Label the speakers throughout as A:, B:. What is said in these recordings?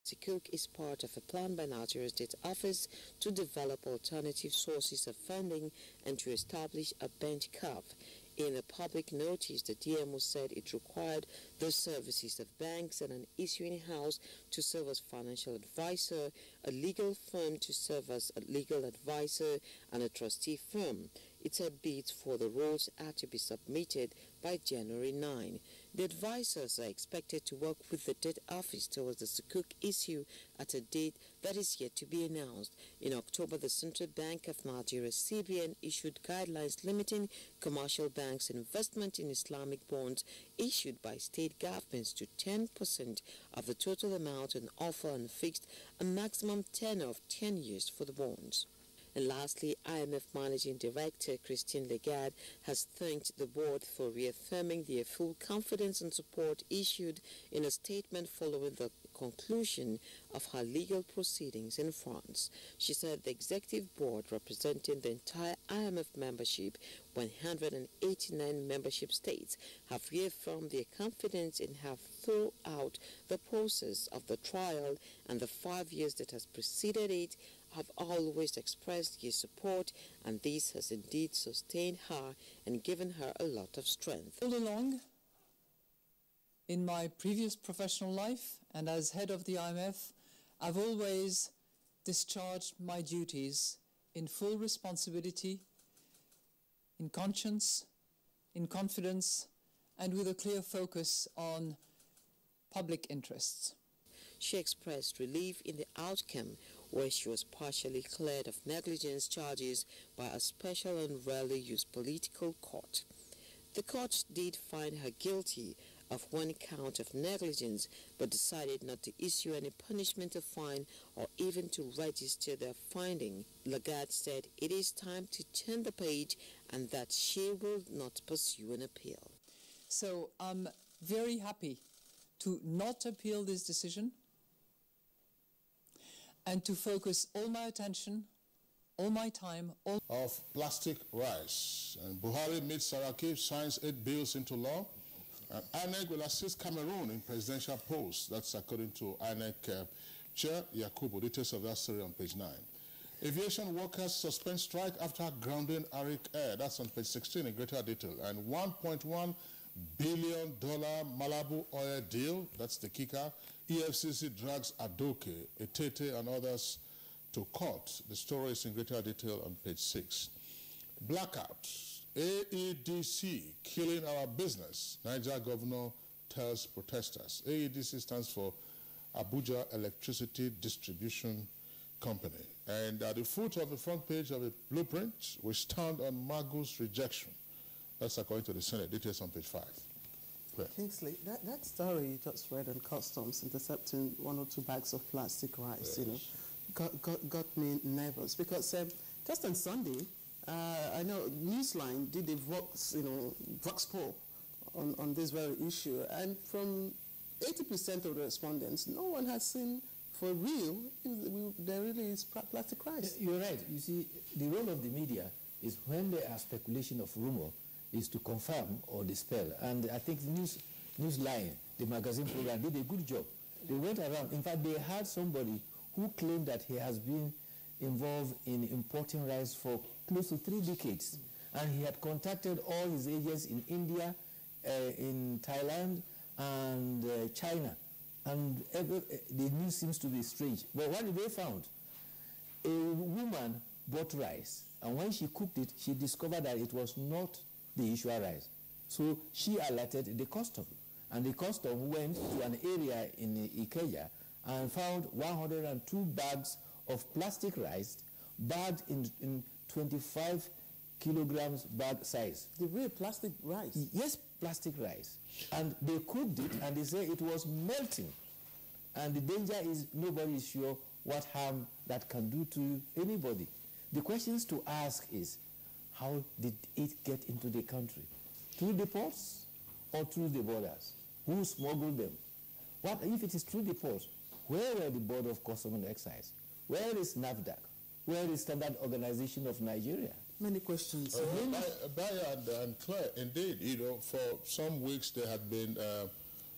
A: Sukuk is part of a plan by Nigeria State Office to develop alternative sources of funding and to establish a bench curve. In a public notice, the DMO said it required the services of banks and an issuing house to serve as financial advisor, a legal firm to serve as a legal advisor, and a trustee firm. It said bids for the roles are to be submitted by January 9. The advisors are expected to work with the debt office towards the Sukuk issue at a date that is yet to be announced. In October, the Central Bank of Nigeria, CBN, issued guidelines limiting commercial banks' investment in Islamic bonds issued by state governments to 10% of the total amount on offer and fixed a maximum tenor of 10 years for the bonds. And lastly, IMF Managing Director Christine Lagarde has thanked the board for reaffirming their full confidence and support issued in a statement following the conclusion of her legal proceedings in France. She said the executive board, representing the entire IMF membership, 189 membership states, have reaffirmed their confidence in her throughout the process of the trial, and the 5 years that has preceded it have always expressed their support, and this has indeed sustained her and given her a lot of strength.
B: All along, in my previous professional life and as head of the IMF, I've always discharged my duties in full responsibility, in conscience, in confidence, and with a clear focus on public interests.
A: She expressed relief in the outcome, where she was partially cleared of negligence charges by a special and rarely used political court. The court did find her guilty of one count of negligence, but decided not to issue any punishment or fine or even to register their finding. Lagarde said it is time to turn the page and that she will not pursue an appeal.
B: So I'm very happy to not appeal this decision and to focus all my attention, all my time,
C: of plastic rice. And Buhari meets Saraki, signs 8 bills into law. And INEC will assist Cameroon in presidential polls. That's according to INEC Chair Yakubu. Details of that story on page 9. Aviation workers suspend strike after grounding Arik Air. That's on page 16 in greater detail. And $1.1 billion Malabu oil deal, that's the kicker. EFCC drags Adoke, Etete, and others to court. The story is in greater detail on page 6. Blackout. AEDC killing our business. Niger governor tells protesters. AEDC stands for Abuja Electricity Distribution Company. And at the foot of the front page of the blueprint, we stand on Magu's rejection. That's according to the Senate. Details on page 5.
D: Kingsley, that story you just read on customs intercepting 1 or 2 bags of plastic rice, got me nervous because just on Sunday, I know Newsline did a Vox poll on this very issue, and from 80% of the respondents, no one has seen for real there really is plastic rice.
E: You're right. You see, the role of the media is when there are speculation of rumor, is to confirm or dispel. And I think Newsline, the magazine program, did a good job. They went around. In fact, they had somebody who claimed that he has been involved in importing rice for close to 3 decades. And he had contacted all his agents in India, in Thailand, and China. And the news seems to be strange. But what did they found? A woman bought rice. And when she cooked it, she discovered that it was not the usual rice. So she alerted the custom. And the custom went to an area in Ikeja and found 102 bags of plastic rice bagged in 25 kilograms bag size.
D: The real plastic rice?
E: Yes, plastic rice. And they cooked it and they say it was melting. And the danger is nobody is sure what harm that can do to anybody. The questions to ask is, how did it get into the country? Through the ports or through the borders? Who smuggled them? What if it is through the ports? Where were the Board of Customs and Excise? Where is NAFDAC? Where is Standard Organization of Nigeria?
D: Many questions.
C: Bayo and Claire, indeed, for some weeks there had been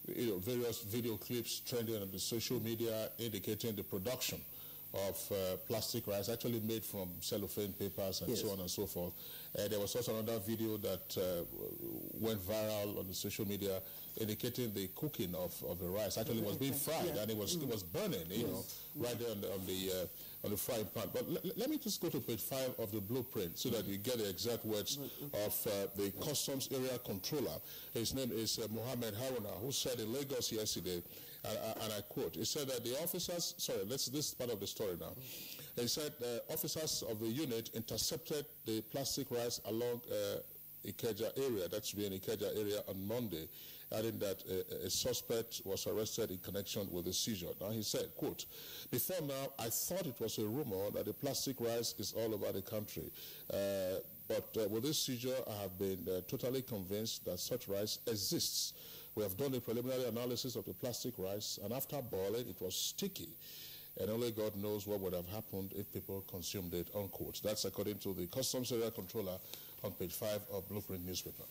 C: various video clips trending on the social media indicating the production of plastic rice actually made from cellophane papers and so on and so forth. There was also another video that went viral on the social media indicating the cooking of the rice. Actually, it was being fried and it was burning, right there on the frying pan. But let me just go to page 5 of the blueprint so that you get the exact words of the Customs Area Controller. His name is Mohammed Haruna, who said in Lagos yesterday, and I quote, he said that the officers, this is part of the story now. He said officers of the unit intercepted the plastic rice along Ikeja area, that's to be in Ikeja area on Monday, adding that a suspect was arrested in connection with the seizure. Now he said, quote, before now I thought it was a rumor that the plastic rice is all over the country. But with this seizure I have been totally convinced that such rice exists. We have done a preliminary analysis of the plastic rice, and after boiling, it was sticky. And only God knows what would have happened if people consumed it, unquote. That's according to the Customs Area Controller on page 5 of Blueprint newspaper.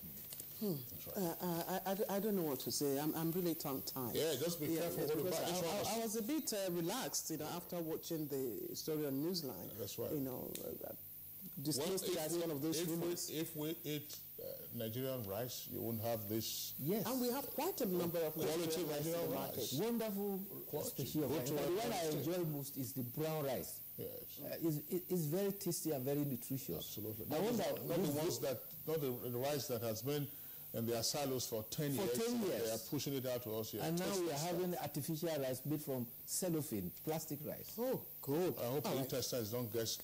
D: I don't know what to say. I'm really tongue-tied.
C: Yeah, just be careful.
D: I was a bit relaxed, after watching the story on Newsline.
C: That's right.
D: Dismissed it as one of those rumors.
C: If we eat Nigerian rice, you won't have this.
D: Yes. And we have quite a number of
C: quality Nigerian rice.
E: Wonderful species of rice. The one I enjoy most is the brown rice.
C: Yes.
E: It's very tasty and very nutritious.
C: Absolutely. Not the rice that has been in their silos for 10 years. They are pushing it out to us here.
E: And now we are having artificial rice made from cellophane, plastic rice.
D: Oh, good.
C: I hope the intestines don't get...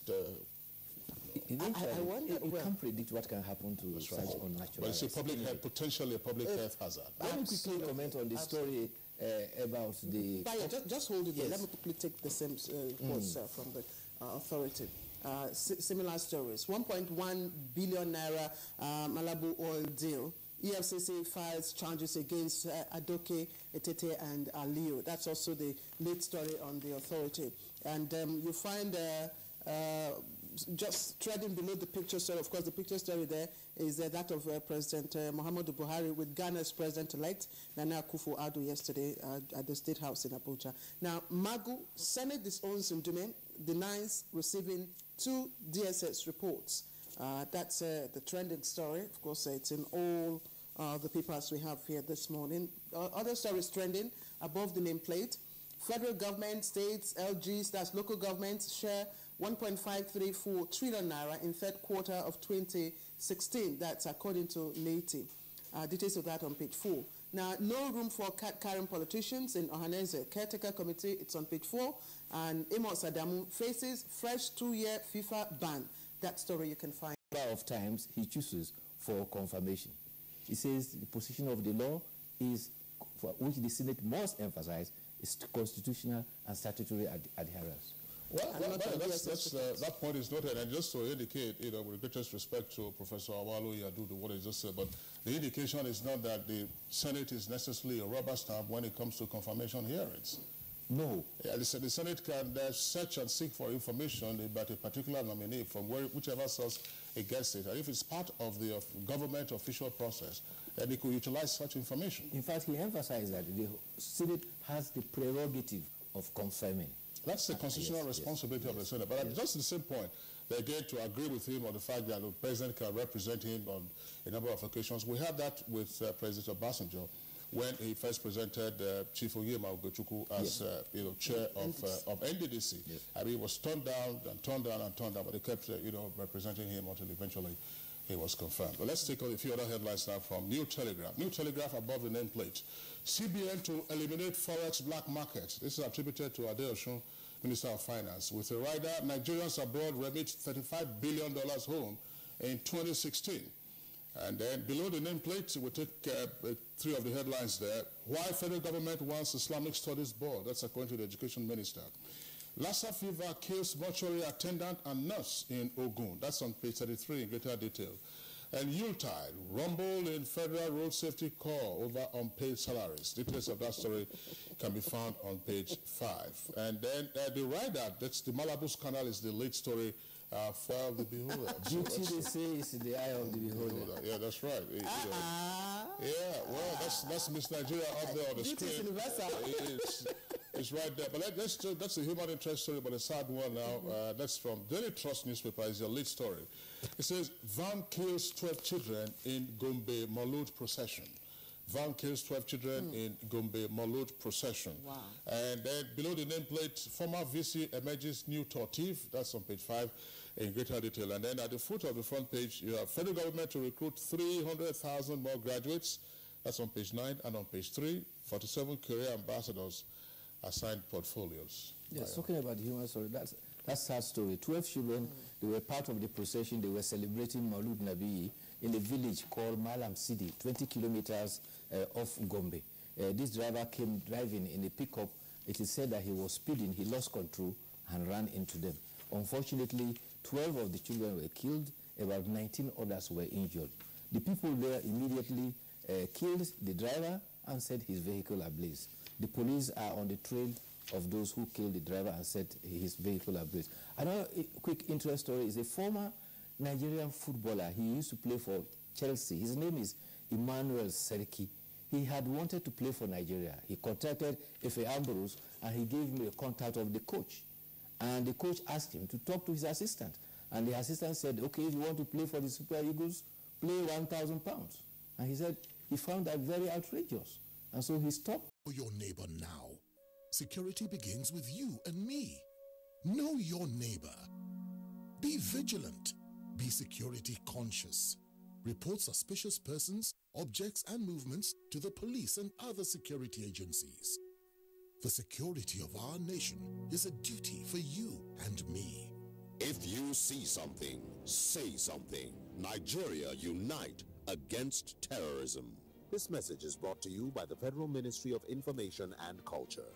D: I wonder
E: you can't predict what can happen to such unnatural.
C: But it's potentially a public health hazard.
E: Let me quickly comment on the story about the...
D: Just hold it there. Let me quickly take the same quotes from the authority. Similar stories. 1.1 billion naira Malabu oil deal. EFCC files charges against Adoke, Etete, and Aliyu. That's also the lead story on the authority. And you find... just treading below the picture story, of course, the picture story there is that of President Muhammadu Buhari with Ghana's President-elect Nana Akufo-Addo yesterday at the State House in Abuja. Now, Magu, Senate disowns Ndume, denies receiving 2 DSS reports. That's the trending story. Of course, it's in all the papers we have here this morning. Other stories trending above the nameplate. Federal government, states, LGs, that's local governments, share 1.534 trillion naira in third quarter of 2016. That's according to NATI. Details of that on page 4. Now, no room for card-carrying politicians in Ohaneze. Caretaker committee, it's on page 4. And Amos Adamu faces fresh 2-year FIFA ban. That story you can find.
E: Of times he chooses for confirmation. He says the position of the law is, for which the Senate must emphasize, is constitutional and statutory adherence.
C: Well, that point is noted, and just to indicate, with the greatest respect to Professor Awalo Yadudu, what he just said, but the indication is not that the Senate is necessarily a rubber stamp when it comes to confirmation hearings.
E: No.
C: Yeah, the Senate can search and seek for information about a particular nominee from whichever source it gets it. And if it's part of the government official process, then it could utilize such information.
E: In fact, he emphasized that the Senate has the prerogative of confirming.
C: That's the constitutional responsibility of the Senate. But just the same point, they get to agree with him on the fact that the president can represent him on a number of occasions. We had that with President Obasanjo when he first presented Chief Oyema Ugochukwu as chair of NDDC. Yes. I mean, he was turned down and turned down and turned down, but they kept representing him until eventually he was confirmed. But let's take a few other headlines now from New Telegraph. New Telegraph above the nameplate. CBN to eliminate forex black market. This is attributed to Ade Osun, Minister of Finance. With a rider, Nigerians abroad remit $35 billion home in 2016. And then below the nameplate, we take 3 of the headlines there. Why federal government wants Islamic Studies Board? That's according to the Education Minister. Lassa fever kills mortuary attendant and nurse in Ogun. That's on page 33 in greater detail. And Yuletide, rumble in Federal Road Safety Corps over unpaid salaries. Details of that story can be found on page 5. And then the rider, that's the Malabu scandal, is the lead story Fire of the beholder.
E: Beauty, they say, is in the eye of the beholder.
C: Yeah, that's right. Yeah, well, that's Miss Nigeria up there on the screen. It's right there. But that's a human interest story, but a sad one now. That's from Daily Trust newspaper. It's your lead story. It says, van kills 12 children in Gombe Maulud procession. Van kills 12 children in Gombe Maulud procession.
A: Wow.
C: And then below the nameplate, former VC emerges new tortif. That's on page 5 in greater detail. And then at the foot of the front page, you have federal government to recruit 300,000 more graduates. That's on page 9. And on page 3, 47 career ambassadors assigned portfolios.
E: Yes, talking about the human story, that's sad story. 12 children, they were part of the procession. They were celebrating Maulud Nabi in a village called Malam Sidi, 20 kilometers off Gombe. This driver came driving in a pickup. It is said that he was speeding, he lost control and ran into them. Unfortunately, 12 of the children were killed, about 19 others were injured. The people there immediately killed the driver and set his vehicle ablaze. The police are on the trail of those who killed the driver and set his vehicle ablaze. Another quick interest story is a former Nigerian footballer. He used to play for Chelsea. His name is Emmanuel Seriki. He had wanted to play for Nigeria. He contacted Efe Ambrose and he gave him a contact of the coach. And the coach asked him to talk to his assistant. And the assistant said, okay, if you want to play for the Super Eagles, play £1,000. And he said he found that very outrageous. And so he stopped.
F: Your neighbor now. Security begins with you and me. Know your neighbor. Be vigilant. Be security conscious. Report suspicious persons, objects, and movements to the police and other security agencies. The security of our nation is a duty for you and me.
G: If you see something, say something. Nigeria unite against terrorism. This message is brought to you by the Federal Ministry of Information and Culture.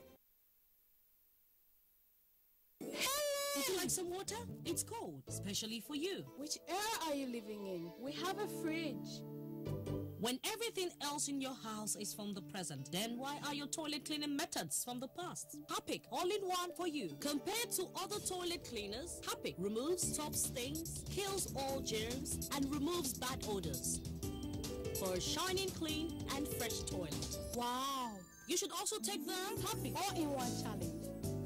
H: Would you like some water? It's cold, especially for you.
I: Which era are you living in? We have a fridge.
H: When everything else in your house is from the present, then why are your toilet cleaning methods from the past? Harpic, all in one for you. Compared to other toilet cleaners, Harpic removes top stains, kills all germs, and removes bad odors for a shining, clean, and fresh toilet.
I: Wow.
H: You should also take the Harpic
I: all-in-one challenge.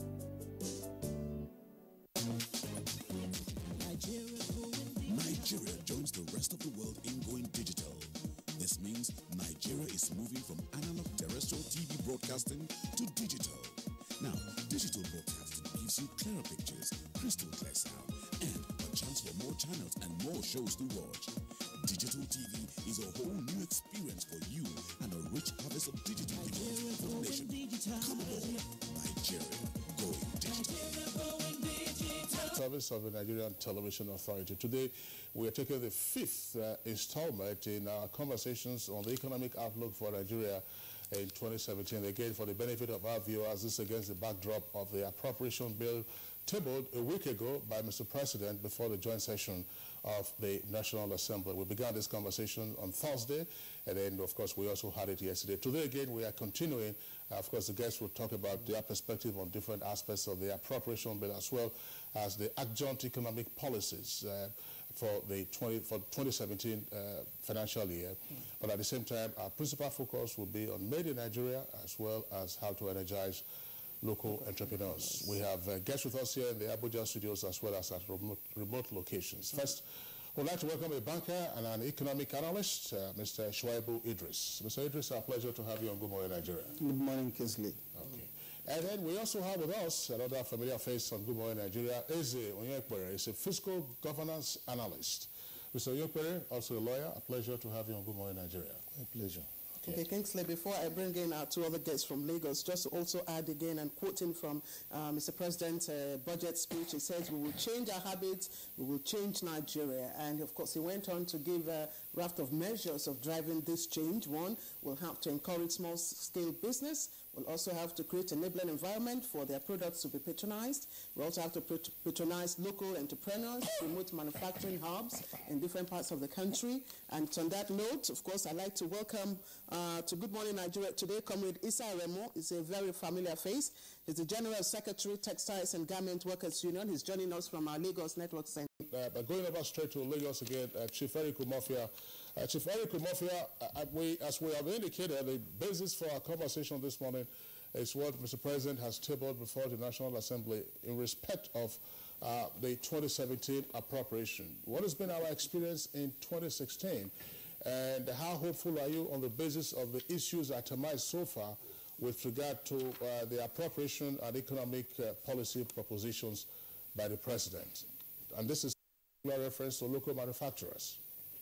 F: Nigeria joins the rest of the world in going digital. This means Nigeria is moving from analog terrestrial TV broadcasting to digital. Now, digital broadcasting gives you clearer pictures, crystal clear sound, and a chance for more channels and more shows to watch. Digital TV is a whole new experience for you and a rich harvest of digital information. Come on, Nigeria going digital.
C: Service of the Nigerian Television Authority. Today, we are taking the 5th installment in our conversations on the economic outlook for Nigeria in 2017. Again, for the benefit of our viewers, this is against the backdrop of the appropriation bill tabled a week ago by Mr. President before the joint session of the National Assembly. We began this conversation on Thursday, and then, of course, we also had it yesterday. Today, again, we are continuing. Of course, the guests will talk about their perspective on different aspects of the appropriation bill, as well as the adjunct economic policies for 2017 financial year. But at the same time, our principal focus will be on Made in Nigeria, as well as how to energize local entrepreneurs. We have guests with us here in the Abuja studios, as well as at remote locations. First, we'd like to welcome a banker and an economic analyst, Mr. Shuaibu Idris. Mr. Idris, our pleasure to have you on Good Morning Nigeria.
J: Good morning, Kingsley.
C: Okay. And then we also have with us another familiar face on Good Morning Nigeria, Eze Onyekpere. He's a fiscal governance analyst. Mr. Onyekpere, also a lawyer. A pleasure to have you on Good Morning Nigeria.
J: My pleasure.
D: Okay, Kingsley, before I bring in our two other guests from Lagos, just to also add again and quoting from Mr. President's budget speech, he says, we will change our habits, we will change Nigeria. And of course, he went on to give a raft of measures of driving this change. One will have to encourage small-scale business, We'll also have to create an enabling environment for their products to be patronized. We also have to patronize local entrepreneurs, promote manufacturing hubs in different parts of the country. And on that note, of course, I'd like to welcome to Good Morning Nigeria today, Comrade Issa Remo. He's a very familiar face. He's the General Secretary, Textiles and Garment Workers Union. He's joining us from our Lagos Network Center.
C: But going over straight to Lagos again, Chief Eric Umofia. Chief Eric Umofia, as we have indicated, the basis for our conversation this morning is what Mr. President has tabled before the National Assembly in respect of the 2017 appropriation. What has been our experience in 2016, and how hopeful are you on the basis of the issues itemized so far with regard to the appropriation and economic policy propositions by the President? And this is a reference to local manufacturers.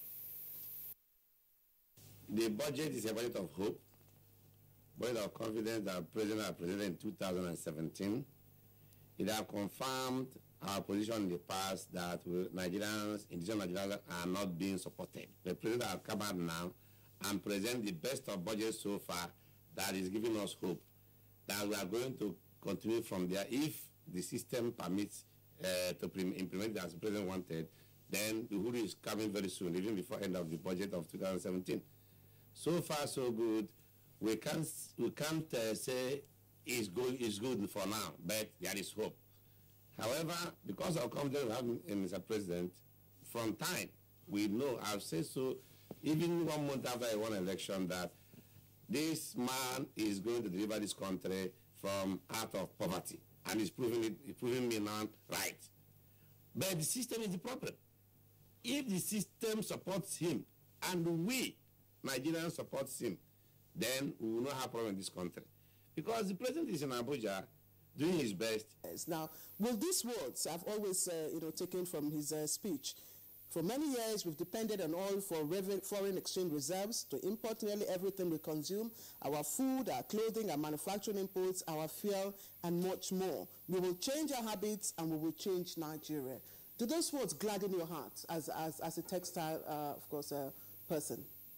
J: The budget is a budget of hope, budget of confidence that the President has presented in 2017. It has confirmed our position in the past that Nigerians, indigenous Nigerians, are not being supported. The President has come out now and present the best of budget so far that is giving us hope that we are going to continue from there if the system permits to implement it as the President wanted. Then the Uhuru is coming very soon, even before end of the budget of 2017. So far, so good. We can't say it's good for now, but there is hope. However, because of confidence we have in Mr. President, from time, we know, I've said so, even 1 month after I won election, that this man is going to deliver this country from out of poverty. And he's proving me now right. But the system is the problem. If the system supports him, and we, Nigerians, supports him, then we will not have a problem in this country. Because the President is in Abuja doing his best.
D: Now, will these words I've always taken from his speech? For many years, we've depended on oil for foreign exchange reserves to import nearly everything we consume, our food, our clothing, our manufacturing imports, our fuel, and much more. We will change our habits and we will change Nigeria. Do those words gladden your heart as a textile, of course, person?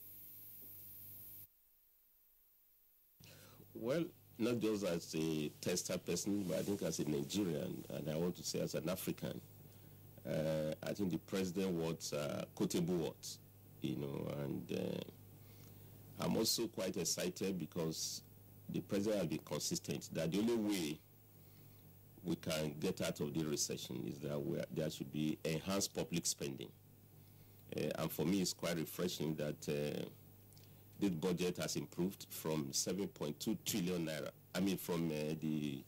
J: Well, not just as a textile person, but I think as a Nigerian, and I want to say as an African. I think the President was quotable words, and I'm also quite excited because the President has been consistent that the only way we can get out of the recession is that there should be enhanced public spending. And for me, it's quite refreshing that this budget has improved from 7.2 trillion naira. I mean, from the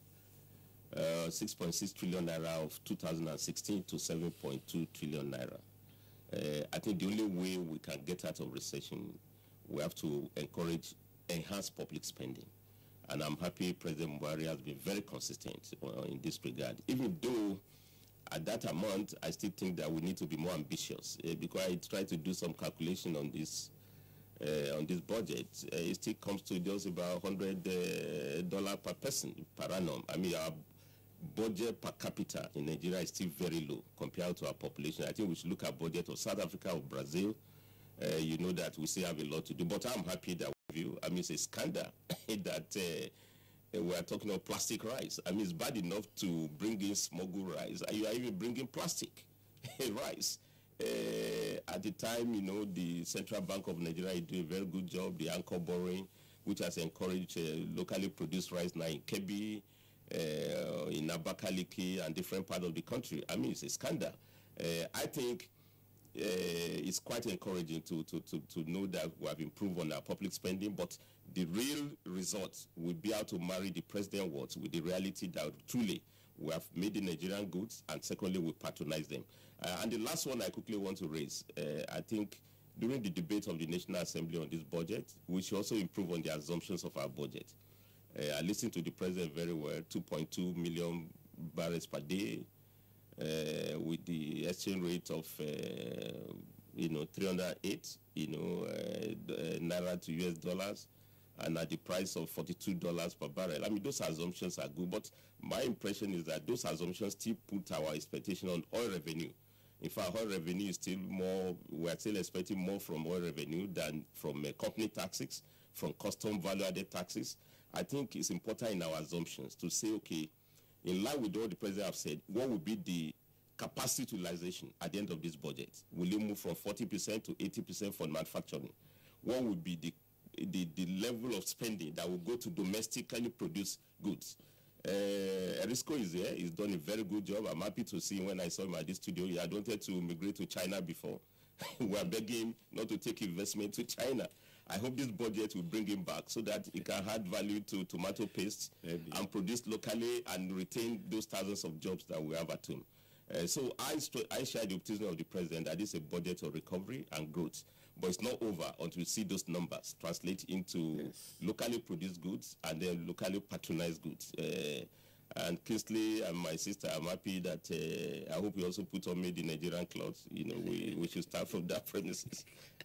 J: 6.6 trillion naira of 2016 to 7.2 trillion naira. I think the only way we can get out of recession, we have to encourage enhanced public spending. And I'm happy President Buhari has been very consistent in this regard. Even though at that amount, I still think that we need to be more ambitious because I tried to do some calculation on this budget. It still comes to just about $100 per person per annum. I mean, our budget per capita in Nigeria is still very low compared to our population. I think we should look at budget of South Africa or Brazil. You know that we still have a lot to do. But I'm happy that I mean, it's a scandal that we are talking about plastic rice. I mean, it's bad enough to bring in smuggled rice. You are even bringing plastic rice. At the time, the Central Bank of Nigeria is doing a very good job. The anchor borrowing, which has encouraged locally produced rice now in Kebbi, in Abakaliki, and different parts of the country. I mean, it's a scandal. I think it's quite encouraging to know that we have improved on our public spending, but the real result will be how to marry the President words with the reality that truly we have made the Nigerian goods, and secondly, we patronize them. And the last one I quickly want to raise, I think during the debate of the National Assembly on this budget, we should also improve on the assumptions of our budget. I listened to the President very well, 2.2 million barrels per day, with the exchange rate of 308 naira to US dollars, and at the price of $42 per barrel. I mean, those assumptions are good, but my impression is that those assumptions still put our expectation on oil revenue. In fact, oil revenue is still more, we are still expecting more from oil revenue than from company taxes, from custom value-added taxes, I think it's important in our assumptions to say, okay, in line with what the president have said, what will be the capacity utilization at the end of this budget? Will it move from 40% to 80% for manufacturing? What will be the level of spending that will go to domestically produced goods? Erisco is here. He's done a very good job. I'm happy to see him. When I saw him at this studio, he had wanted to migrate to China before. We are begging not to take investment to China. I hope this budget will bring him back so that he can add value to tomato paste and produce locally and retain those thousands of jobs that we have at home. So I share the optimism of the president that this is a budget of recovery and growth. But it's not over until we see those numbers translate into locally produced goods and then locally patronized goods. And Kingsley and my sister, I'm happy that I hope we also put on made in Nigerian clothes. You know, we should start from that premises.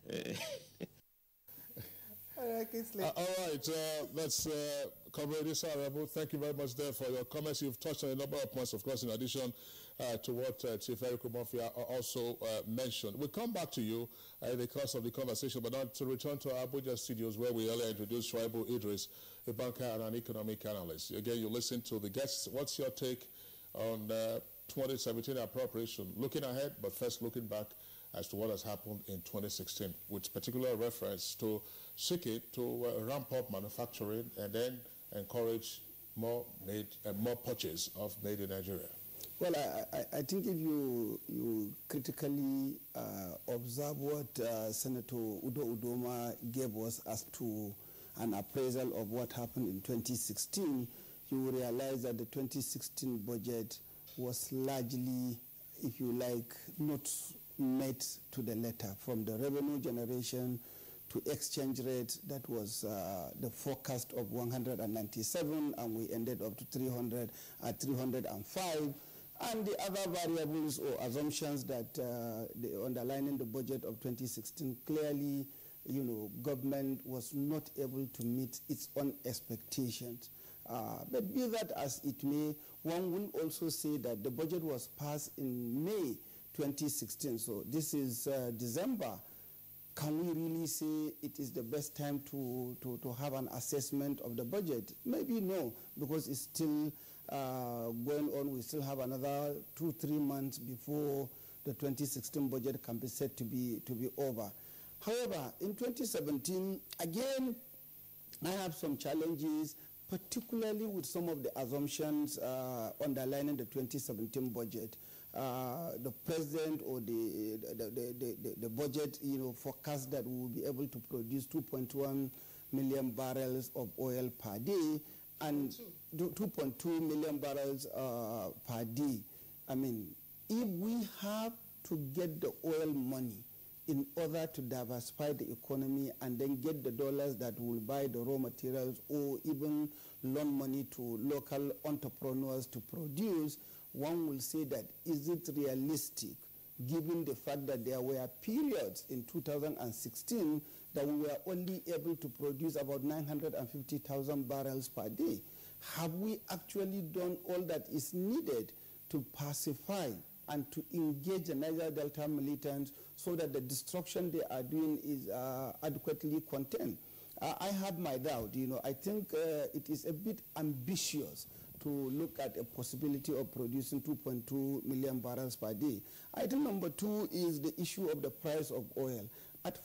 C: All right, let's cover this, Honorable. Thank you very much there for your comments. You've touched on a number of points, of course, in addition to what Chief Eric Murphy also mentioned. We'll come back to you in the course of the conversation, but now to return to our Abuja studios where we earlier introduced Shuaibu Idris, a banker and an economic analyst. Again, you listen to the guests. What's your take on 2017 appropriation? Looking ahead, but first looking back as to what has happened in 2016, with particular reference to seeking to ramp up manufacturing and then encourage more purchase of made in Nigeria.
K: Well, I think if you critically observe what Senator Udo Udoma gave us as to an appraisal of what happened in 2016, you will realize that the 2016 budget was largely, if you like, not met to the letter. From the revenue generation to exchange rate, that was the forecast of 197, and we ended up to 300 at 305. And the other variables or assumptions that underlining the budget of 2016, clearly, you know, government was not able to meet its own expectations. But be that as it may, one will also say that the budget was passed in May 2016. So this is December. Can we really say it is the best time to have an assessment of the budget? Maybe no, because it's still going on. We still have another 2-3 months before the 2016 budget can be said to be over. However, in 2017, again, I have some challenges, particularly with some of the assumptions underlining the 2017 budget. The president or the budget, you know, forecast that we will be able to produce 2.1 million barrels of oil per day and 2.2 million barrels per day. I mean, if we have to get the oil money in order to diversify the economy and then get the dollars that will buy the raw materials or even loan money to local entrepreneurs to produce, one will say that, is it realistic, given the fact that there were periods in 2016 that we were only able to produce about 950,000 barrels per day? Have we actually done all that is needed to pacify and to engage the Niger Delta militants so that the destruction they are doing is adequately contained? I have my doubt. You know, I think it is a bit ambitious to look at a possibility of producing 2.2 million barrels per day. Item number 2 is the issue of the price of oil. At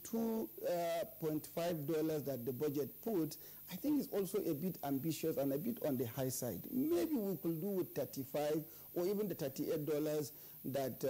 K: $42.5 that the budget puts, I think it's also a bit ambitious and a bit on the high side. Maybe we could do with 35 or even the $38 that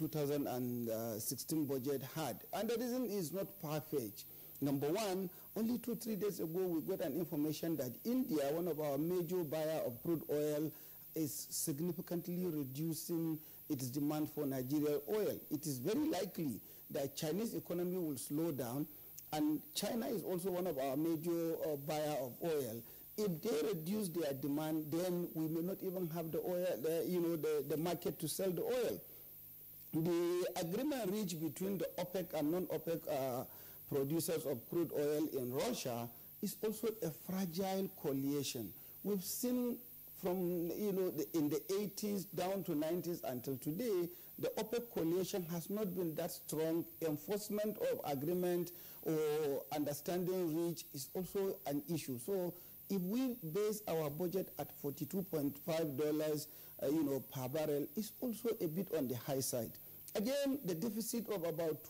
K: 2016 budget had. And the reason is not far-fetched. Number one, only 2-3 days ago, we got an information that India, one of our major buyer of crude oil, is significantly reducing its demand for Nigerian oil. It is very likely that Chinese economy will slow down, and China is also one of our major buyer of oil. If they reduce their demand, then we may not even have the oil, the market to sell the oil. The agreement reached between the OPEC and non-OPEC producers of crude oil in Russia is also a fragile coalition. We've seen from in the 80s down to 90s until today, the OPEC coalition has not been that strong. Enforcement of agreement or understanding reach is also an issue. So if we base our budget at $42.5, per barrel, it's also a bit on the high side. Again, the deficit of about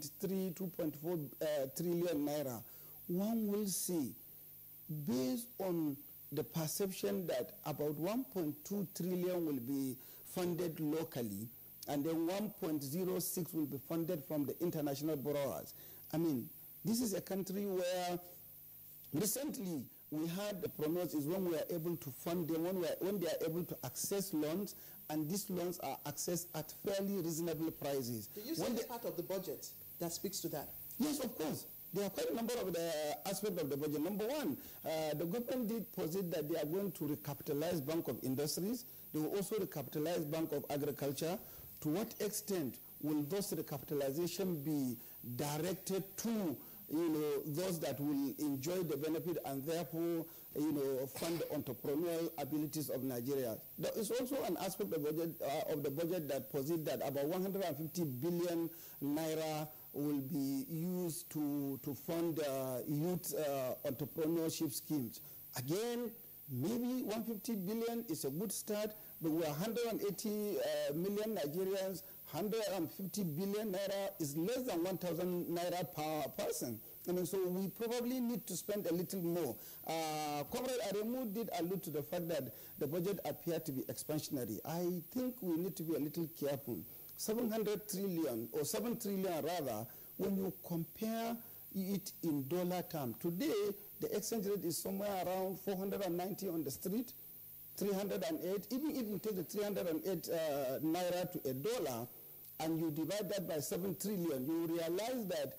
K: 2.4 trillion naira, one will see, based on the perception that about 1.2 trillion will be funded locally, and then 1.06 will be funded from the international borrowers. I mean, this is a country where recently we had the prognosis when we are able to fund them, when they are able to access loans, and these loans are accessed at fairly reasonable prices.
D: Do you see any part of the budget that speaks to that?
K: Yes, of course. There are quite a number of the aspects of the budget. Number one, the government did posit that they are going to recapitalize Bank of Industries. They will also recapitalize Bank of Agriculture. To what extent will those recapitalization be directed to those that will enjoy the benefit and therefore, fund the entrepreneurial abilities of Nigeria? There is also an aspect of the budget that posits that about 150 billion naira will be used to fund youth entrepreneurship schemes. Again, maybe 150 billion is a good start, but we are 180 million Nigerians. 150 billion naira is less than 1,000 naira per person. I mean, so we probably need to spend a little more. Comrade Aremu did allude to the fact that the budget appeared to be expansionary. I think we need to be a little careful. 700 trillion, or 7 trillion rather, when you compare it in dollar terms. Today, the exchange rate is somewhere around 490 on the street, 308. Even if you take the 308 naira to a dollar, and you divide that by 7 trillion, you realize that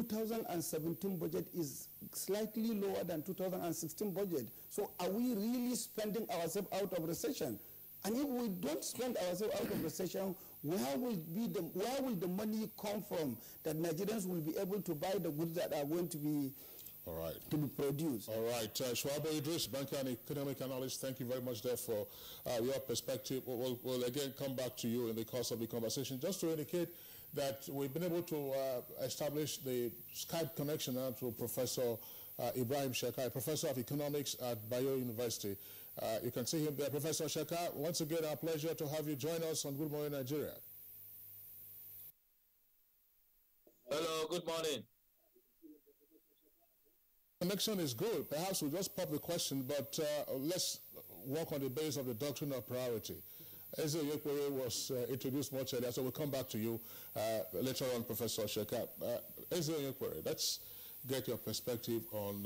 K: 2017 budget is slightly lower than 2016 budget. So are we really spending ourselves out of recession? And if we don't spend ourselves out of recession, where will the money come from that Nigerians will be able to buy the goods that are going to be to be produced?
C: All right. Shuaibu Idris, banker and economic analyst, thank you very much there for your perspective. We'll again come back to you in the course of the conversation. Just to indicate that we've been able to establish the Skype connection now to Professor Ibrahim Shekai, Professor of Economics at Bayo University. You can see him there. Professor Shekai, once again, our pleasure to have you join us on Good Morning Nigeria.
L: Hello, good morning.
C: Connection is good. Perhaps we'll just pop the question, but let's work on the base of the doctrine of priority. Eze Onyekwere was introduced much earlier, so we'll come back to you later on, Professor Shekai. Eze Onyekwere, let's get your perspective on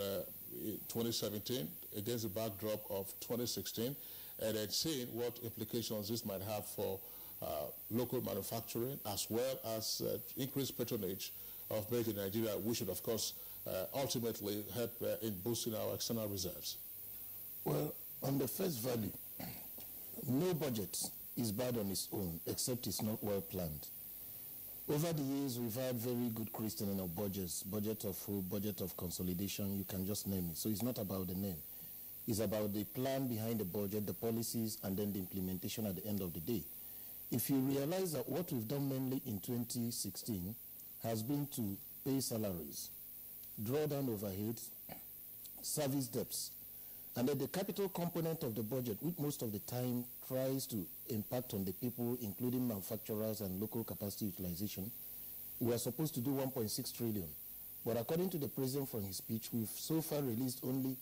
C: 2017 against the backdrop of 2016, and then seeing what implications this might have for local manufacturing, as well as increased patronage of made in Nigeria, which should, of course, ultimately help in boosting our external reserves.
E: Well, on the face value, no budget is bad on its own, except it's not well planned. Over the years, we've had very good christening of budgets, budget of hope, budget of consolidation, you can just name it. So it's not about the name. It's about the plan behind the budget, the policies, and then the implementation at the end of the day. If you realize that what we've done mainly in 2016 has been to pay salaries, draw down overheads, service debts, and then the capital component of the budget, which most of the time tries to impact on the people, including manufacturers and local capacity utilization, we are supposed to do 1.6 trillion. But according to the president from his speech, we've so far released only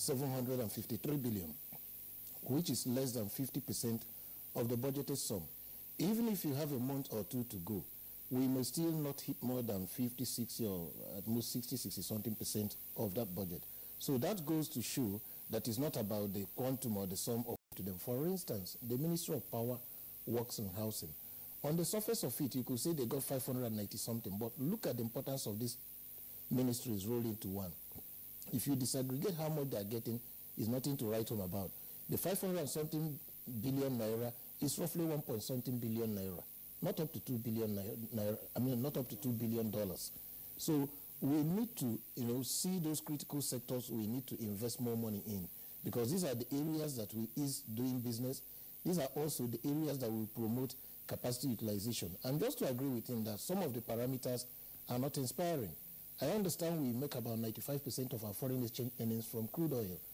E: 753 billion, which is less than 50% of the budgeted sum. Even if you have a month or two to go, we may still not hit more than 50, 60, or at most 60, 60-something percent of that budget. So that goes to show that it's not about the quantum or the sum of to them. For instance, the Ministry of Power, Works and Housing. On the surface of it, you could say they got 590-something, but look at the importance of these ministries rolled into one. If you disaggregate how much they're getting, is nothing to write home about. The 500-something billion naira is roughly 1-point-something billion naira. Not up to 2 billion naira, I mean, not up to $2 billion. So we need to, see those critical sectors we need to invest more money in, because these are the areas that we is doing business. These are also the areas that will promote capacity utilization. And just to agree with him that some of the parameters are not inspiring. I understand we make about 95% of our foreign exchange earnings from crude oil.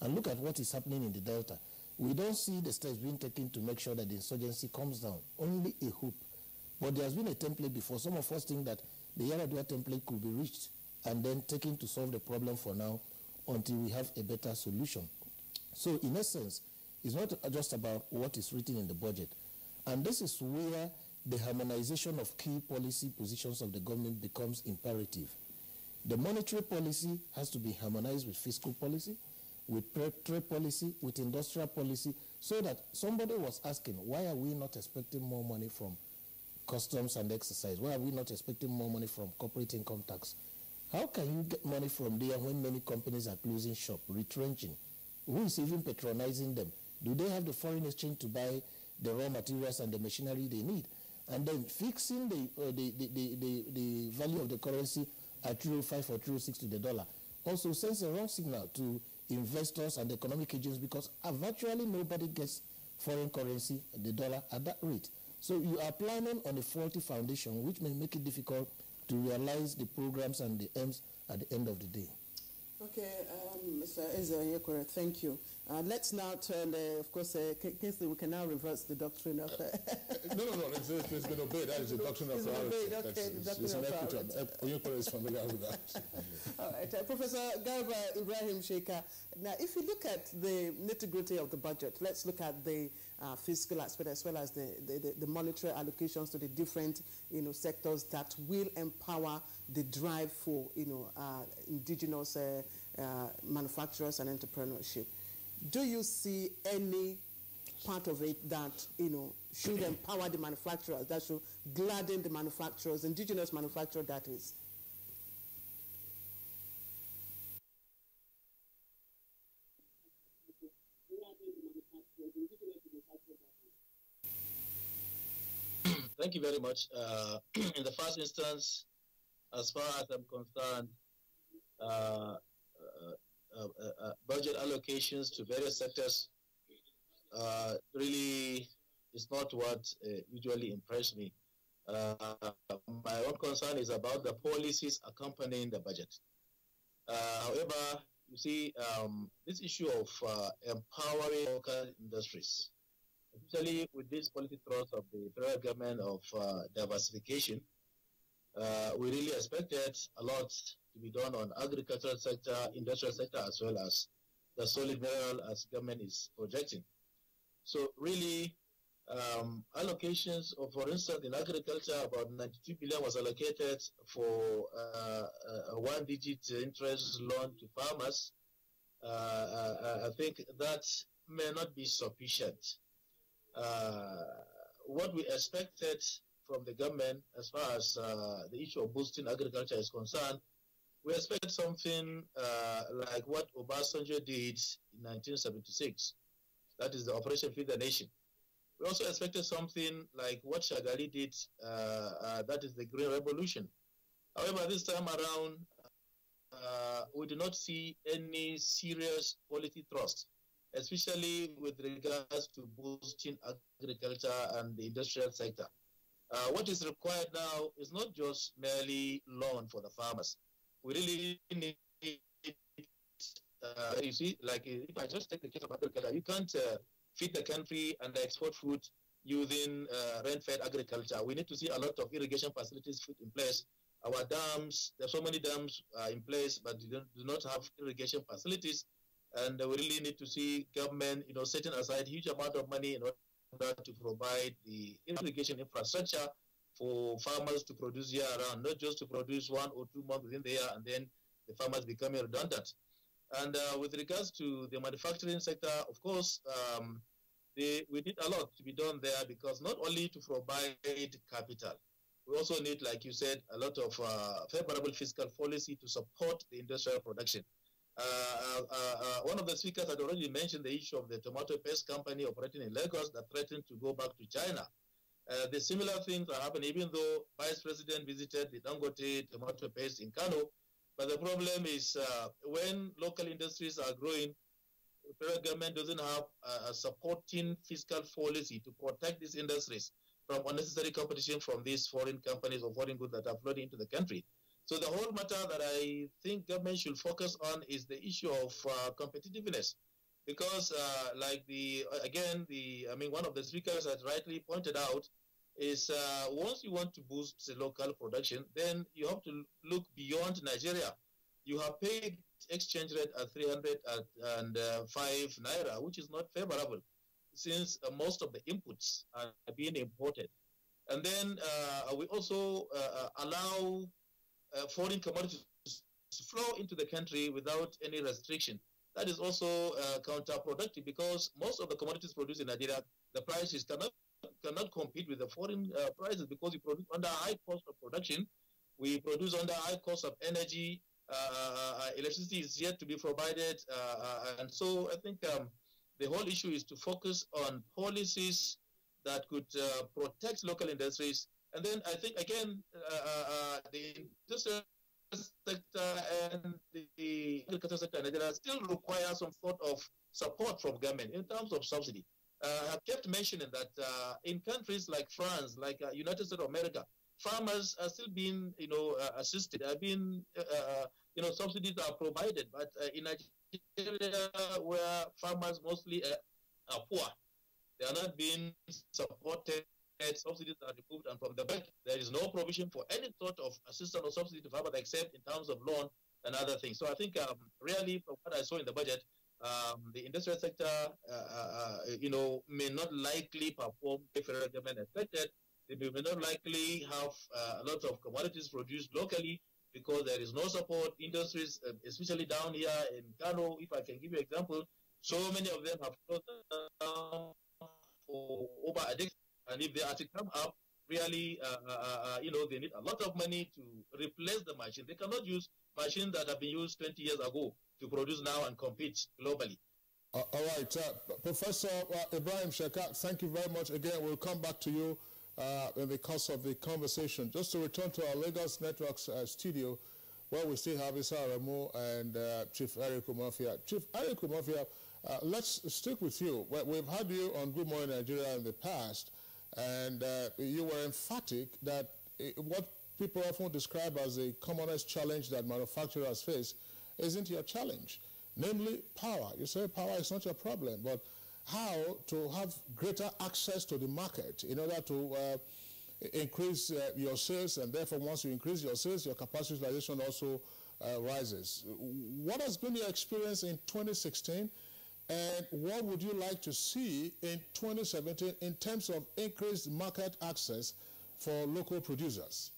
E: And look at what is happening in the Delta. We don't see the steps being taken to make sure that the insurgency comes down. Only a hope. But there has been a template before. Some of us think that the Yaradua template could be reached and then taken to solve the problem for now until we have a better solution. So in essence, it's not just about what is written in the budget. And this is where the harmonization of key policy positions of the government becomes imperative. The monetary policy has to be harmonized with fiscal policy, with trade policy, with industrial policy, so that somebody was asking, why are we not expecting more money from customs and excise? Why are we not expecting more money from corporate income tax? How can you get money from there when many companies are closing shop, retrenching? Who is even patronizing them? Do they have the foreign exchange to buy the raw materials and the machinery they need? And then fixing the value of the currency at 305 or 306 to the dollar also sends a wrong signal to investors and economic agents, because virtually nobody gets foreign currency, the dollar, at that rate. So you are planning on a faulty foundation, which may make it difficult to realize the programs and the aims at the end of the day.
D: Okay, Mr. Eze, thank you. Let's now turn, of course, Kingsley, we can now reverse the doctrine of...
C: No, it's been obeyed. That is the doctrine of priority.
D: Okay, the doctrine of priority.
C: Is familiar with that.
D: All right, Professor Garba Ibrahim Sheikha, now if you look at the nitty-gritty of the budget, let's look at the fiscal aspect as well as the monetary allocations to the different sectors that will empower the drive for indigenous manufacturers and entrepreneurship. Do you see any part of it that should empower the manufacturers, that should gladden the manufacturers, indigenous manufacturers, that is?
L: Thank you very much. In the first instance, as far as I'm concerned, budget allocations to various sectors really is not what usually impressed me. My own concern is about the policies accompanying the budget. However, you see, this issue of empowering local industries, especially with this policy thrust of the federal government of diversification, we really expected a lot to be done on agricultural sector, industrial sector, as well as the solid mineral as government is projecting. So really, allocations of, for instance, in agriculture, about 92 billion was allocated for a one-digit interest loan to farmers. I think that may not be sufficient. What we expected from the government as far as the issue of boosting agriculture is concerned, we expect something like what Obasanjo did in 1976. That is the Operation Feed the Nation. We also expected something like what Shagari did, that is the Green Revolution. However, this time around, we do not see any serious policy thrust, especially with regards to boosting agriculture and the industrial sector. What is required now is not just merely loan for the farmers. We really need, you see, like if I just take the case of agriculture, you can't feed the country and export food using rain-fed agriculture. We need to see a lot of irrigation facilities put in place. Our dams, there's so many dams in place, but do not have irrigation facilities. And we really need to see government, setting aside huge amount of money in order to provide the irrigation infrastructure for farmers to produce year round, not just to produce 1 or 2 months within the year and then the farmers becoming redundant. And with regards to the manufacturing sector, of course, we need a lot to be done there, because not only to provide capital, we also need, like you said, a lot of favorable fiscal policy to support the industrial production. One of the speakers had already mentioned the issue of the tomato paste company operating in Lagos that threatened to go back to China. The similar things are happening, even though Vice President visited the Dangote tomato paste in Kano. But the problem is when local industries are growing, the federal government doesn't have a supporting fiscal policy to protect these industries from unnecessary competition from these foreign companies or foreign goods that are flooding into the country. So the whole matter that I think government should focus on is the issue of competitiveness. because like one of the speakers has rightly pointed out, is once you want to boost the local production, then you have to look beyond Nigeria. You have paid exchange rate at 305 naira, which is not favorable, since most of the inputs are being imported. And then we also allow foreign commodities to flow into the country without any restriction. That is also counterproductive, because most of the commodities produced in Nigeria, the prices cannot compete with the foreign prices, because we produce under high cost of production. We produce under high cost of energy. Electricity is yet to be provided. And so I think the whole issue is to focus on policies that could protect local industries. And then I think, again, the industrial sector and the agricultural sector in Nigeria still require some sort of support from government in terms of subsidy. I kept mentioning that in countries like France, like United States of America, farmers are still being, assisted. Subsidies are provided, but in Nigeria, where farmers mostly are poor, they are not being supported. Subsidies are removed, and from the bank, there is no provision for any sort of assistance or subsidy to farmers except in terms of loan and other things. So I think, really, from what I saw in the budget, the industrial sector, may not likely perform the federal government expected. They may not likely have a lot of commodities produced locally, because there is no support. Industries, especially down here in Kano, if I can give you an example, so many of them have closed down for over a decade. And if they are to come up, really, they need a lot of money to replace the machine. They cannot use machines that have been used 20 years ago to produce now and compete globally.
C: All right. Professor Ibrahim Sheka, thank you very much. Again, we'll come back to you in the course of the conversation. Just to return to our Lagos Networks studio, where we still have Issa Remo and Chief Eric Umofia. Chief Eric Umofia, let's stick with you. We've had you on Good Morning Nigeria in the past, and you were emphatic that what people often describe as the commonest challenge that manufacturers face isn't your challenge, namely power. You say power is not your problem, but how to have greater access to the market in order to increase your sales, and therefore once you increase your sales, your capacity utilization also rises. What has been your experience in 2016, and what would you like to see in 2017 in terms of increased market access for local producers?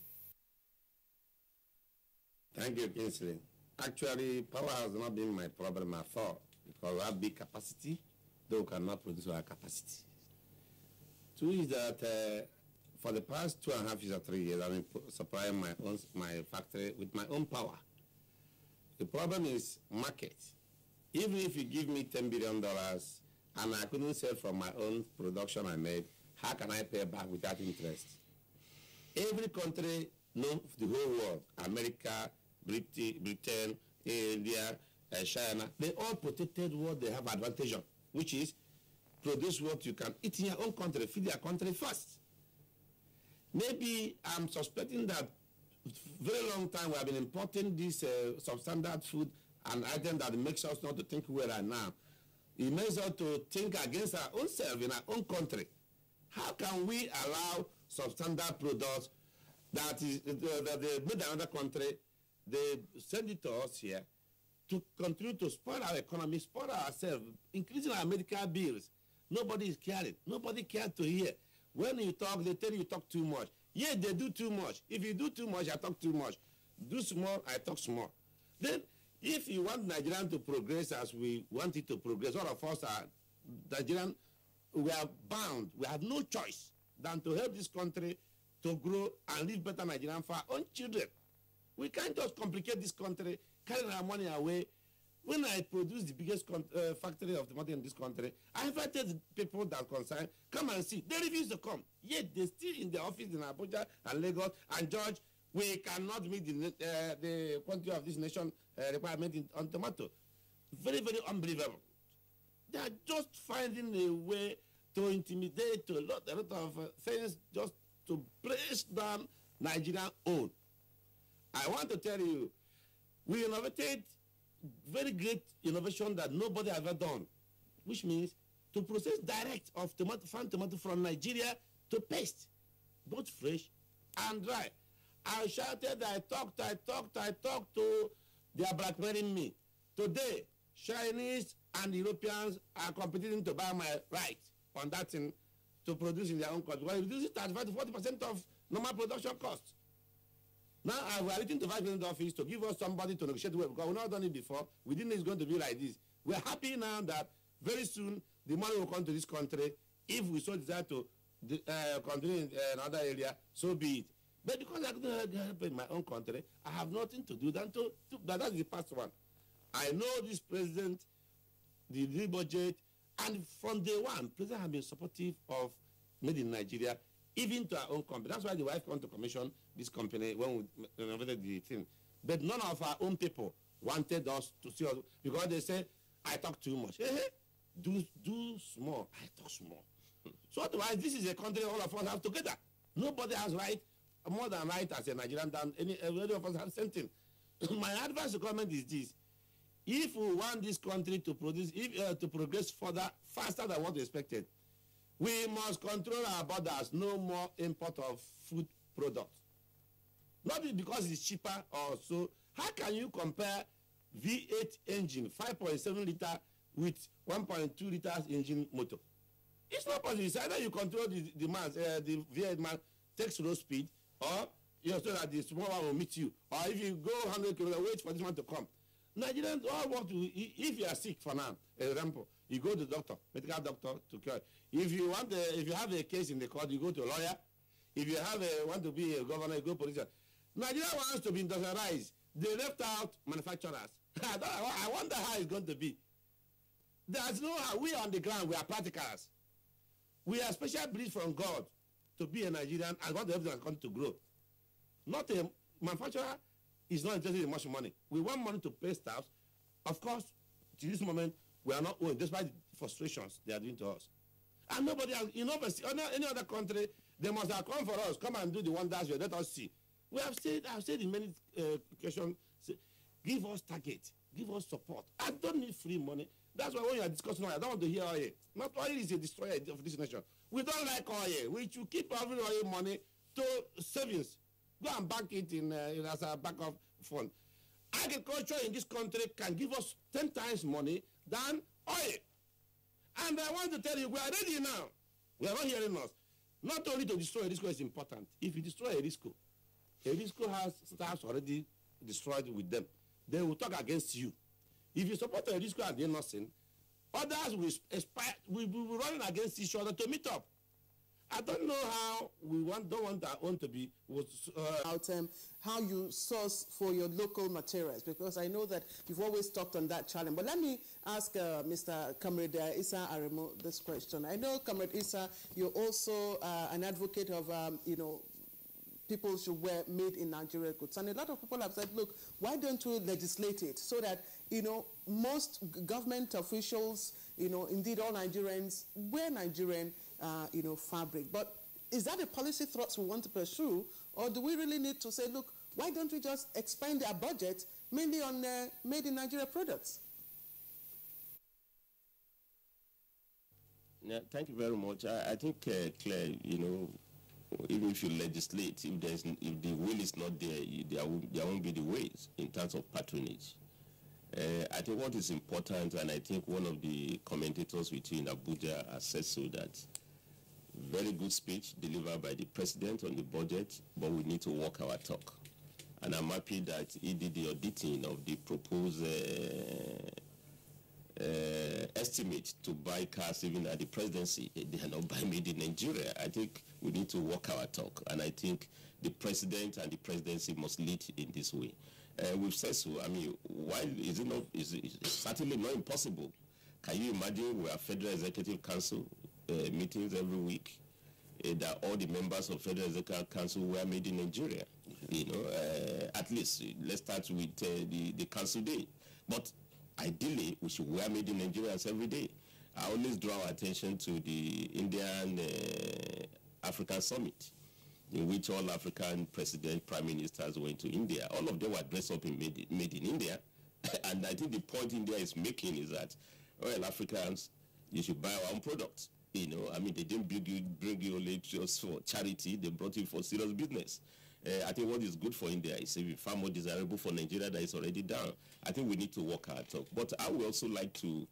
M: Thank you, Kingsley. Actually, power has not been my problem at all, because we have big capacity, though we cannot produce our capacity. Two is that for the past 2.5 years or 3 years, I've been supplying my factory with my own power. The problem is market. Even if you give me $10 billion and I couldn't sell from my own production I made, how can I pay back without interest? Every country, no, the whole world, America, Britain, India, China, they all protected what they have advantage of, which is produce what you can eat in your own country, feed your country first. Maybe I'm suspecting that very long time we have been importing this substandard food and item that makes us not to think where we are now. It makes us to think against our own self in our own country. How can we allow substandard products that is that they made in another country, they send it to us here to continue to spoil our economy, spoil ourselves, increasing our medical bills? Nobody is caring. Nobody cares to hear. When you talk, they tell you talk too much. Yeah, they do too much. If you do too much, I talk too much. Do small, I talk small. Then, if you want Nigeria to progress as we want it to progress, all of us are Nigerian, we are bound. We have no choice than to help this country to grow and live better Nigerian for our own children. We can't just complicate this country, carry our money away. When I produce the biggest factory of the money in this country, I invited people that are concerned, come and see. They refuse to come. Yet they still in the office in Abuja and Lagos and George, we cannot meet the quantity of this nation requirement on tomato. Very, very unbelievable. They are just finding a way to intimidate, to a lot of things just to press down Nigerian own. I want to tell you, we innovated very great innovation that nobody has ever done, which means to process direct of farm tomato from Nigeria to paste, both fresh and dry. I shouted, I talked to, they are blackmailing me. Today, Chinese and Europeans are competing to buy my right on that thing to produce in their own country. Well, reduce it 35 to 40% of normal production costs. Now, we are waiting to Vice President's office to give us somebody to negotiate with, because we've not done it before. We didn't know it's going to be like this. We're happy now that very soon the money will come to this country. If we so desire to continue in another area, so be it. But because I couldn't help in my own country, I have nothing to do than that's the past one. I know this president, the new budget, and from day one, president has been supportive of Made in Nigeria, even to our own company. That's why the wife wanted to commission this company when we renovated the thing. But none of our own people wanted us to see us, because they say, I talk too much. Do small, I talk small. So otherwise, this is a country all of us have together. Nobody has right, more than right as a Nigerian than any of us have something. My advice to government is this: if we want this country to produce, to progress further, faster than what we expected, we must control our borders. No more import of food products. Not because it's cheaper or so. How can you compare V8 engine 5.7 liter with 1.2 liters engine motor? It's not possible. It's either you control the the V8 man takes low speed, or you know, so that the small one will meet you. Or if you go 100 kilometers, wait for this one to come. Nigerians all want to, if you are sick for now, example, you go to the doctor, medical doctor to cure. If you want, if you have a case in the court, you go to a lawyer. If you have want to be a governor, you go politician. Nigeria wants to be industrialized. They left out manufacturers. I wonder how it's going to be. There's no how. We on the ground, we are practicals. We are special breed from God to be a Nigerian and want everything come to grow. Not a manufacturer is not interested in much money. We want money to pay staff. Of course, to this moment, we are not owing, despite the frustrations they are doing to us. And nobody else, in any other country, they must have come for us, come and do the wonders we let us see. We have said, I've said in many occasions, give us target, give us support. I don't need free money. That's why when you are discussing oil, I don't want to hear oil. Not oil is a destroyer of this nation. We don't like oil. We should keep having oil money to savings. Go and bank it in as a backup fund. Agriculture in this country can give us 10 times money than oil. And I want to tell you, we are ready now. We are not hearing us. Not only to destroy a Risco is important. If you destroy a Risco has staffs already destroyed with them. They will talk against you. If you support a Risco and they're nothing, others will be running against each other to meet up. I don't know how don't want our own to be
D: about how you source for your local materials, because I know that you've always talked on that challenge. But let me ask Mr. Comrade Issa Aremu this question. I know, Comrade Issa, you're also an advocate of people should wear made in Nigeria goods, and a lot of people have said, look, why don't we legislate it so that most government officials, indeed all Nigerians wear Nigerian fabric. But is that a policy thrust we want to pursue, or do we really need to say, look, why don't we just expand our budget mainly on made in Nigeria products?
J: Yeah, thank you very much. I think, Claire, even if you legislate, if the will is not there, there won't be the ways in terms of patronage. I think what is important, and I think one of the commentators with you in Abuja has said so, that very good speech delivered by the president on the budget, but we need to walk our talk. And I'm happy that he did the auditing of the proposed estimate to buy cars even at the presidency. They are not buying made in Nigeria. I think we need to walk our talk, and I think the president and the presidency must lead in this way. We've said so. I mean, while it's certainly not impossible. Can you imagine we have Federal Executive Council meetings every week, that all the members of Federal Executive Council were made in Nigeria? At least let's start with the council day. But ideally, we should wear made in Nigeria every day. I always draw attention to the Indian African Summit, in which all African president, prime ministers went to India. All of them were dressed up in made in India, And I think the point India is making is that, well, Africans, you should buy our own products. You know, I mean, they didn't bring you only just for charity, they brought you for serious business. I think what is good for India is even far more desirable for Nigeria that is already down. I think we need to work our talk. But I would also like to,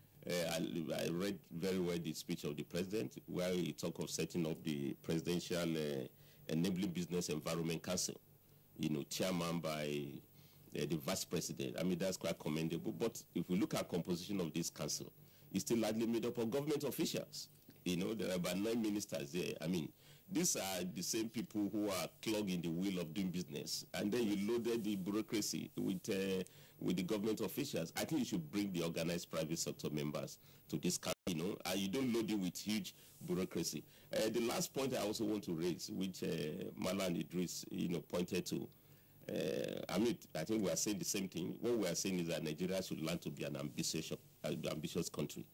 J: I read very well the speech of the president where he talked of setting up the Presidential Enabling Business Environment Council, you know, chairman by the vice president. I mean, that's quite commendable. But if we look at composition of this council, it's still largely made up of government officials. You know, there are about 9 ministers there. I mean, these are the same people who are clogging the wheel of doing business. And then you loaded the bureaucracy with the government officials. I think you should bring the organized private sector members to this country, you know, and you don't load it with huge bureaucracy. The last point I also want to raise, which Malan Idris, you know, pointed to, I mean, I think we are saying the same thing. What we are saying is that Nigeria should learn to be an ambitious country.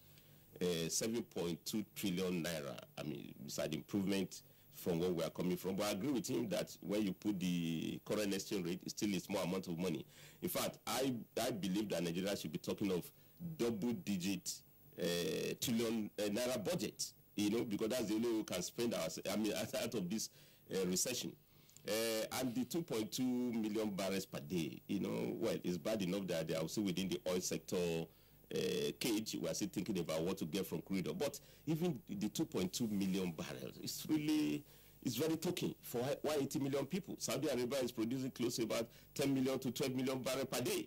J: 7.2 trillion naira, I mean, beside improvement from where we are coming from. But I agree with him that when you put the current exchange rate, it still is small amount of money. In fact, I believe that Nigeria should be talking of double-digit trillion naira budget, you know, because that's the only way we can spend out of this recession. And the 2.2 million barrels per day, you know, well, it's bad enough that they are also within the oil sector cage. We are still thinking about what to get from crude oil. But even the 2.2 million barrels, it's very token for 180 million people. Saudi Arabia is producing close to about 10 million to 12 million barrels per day.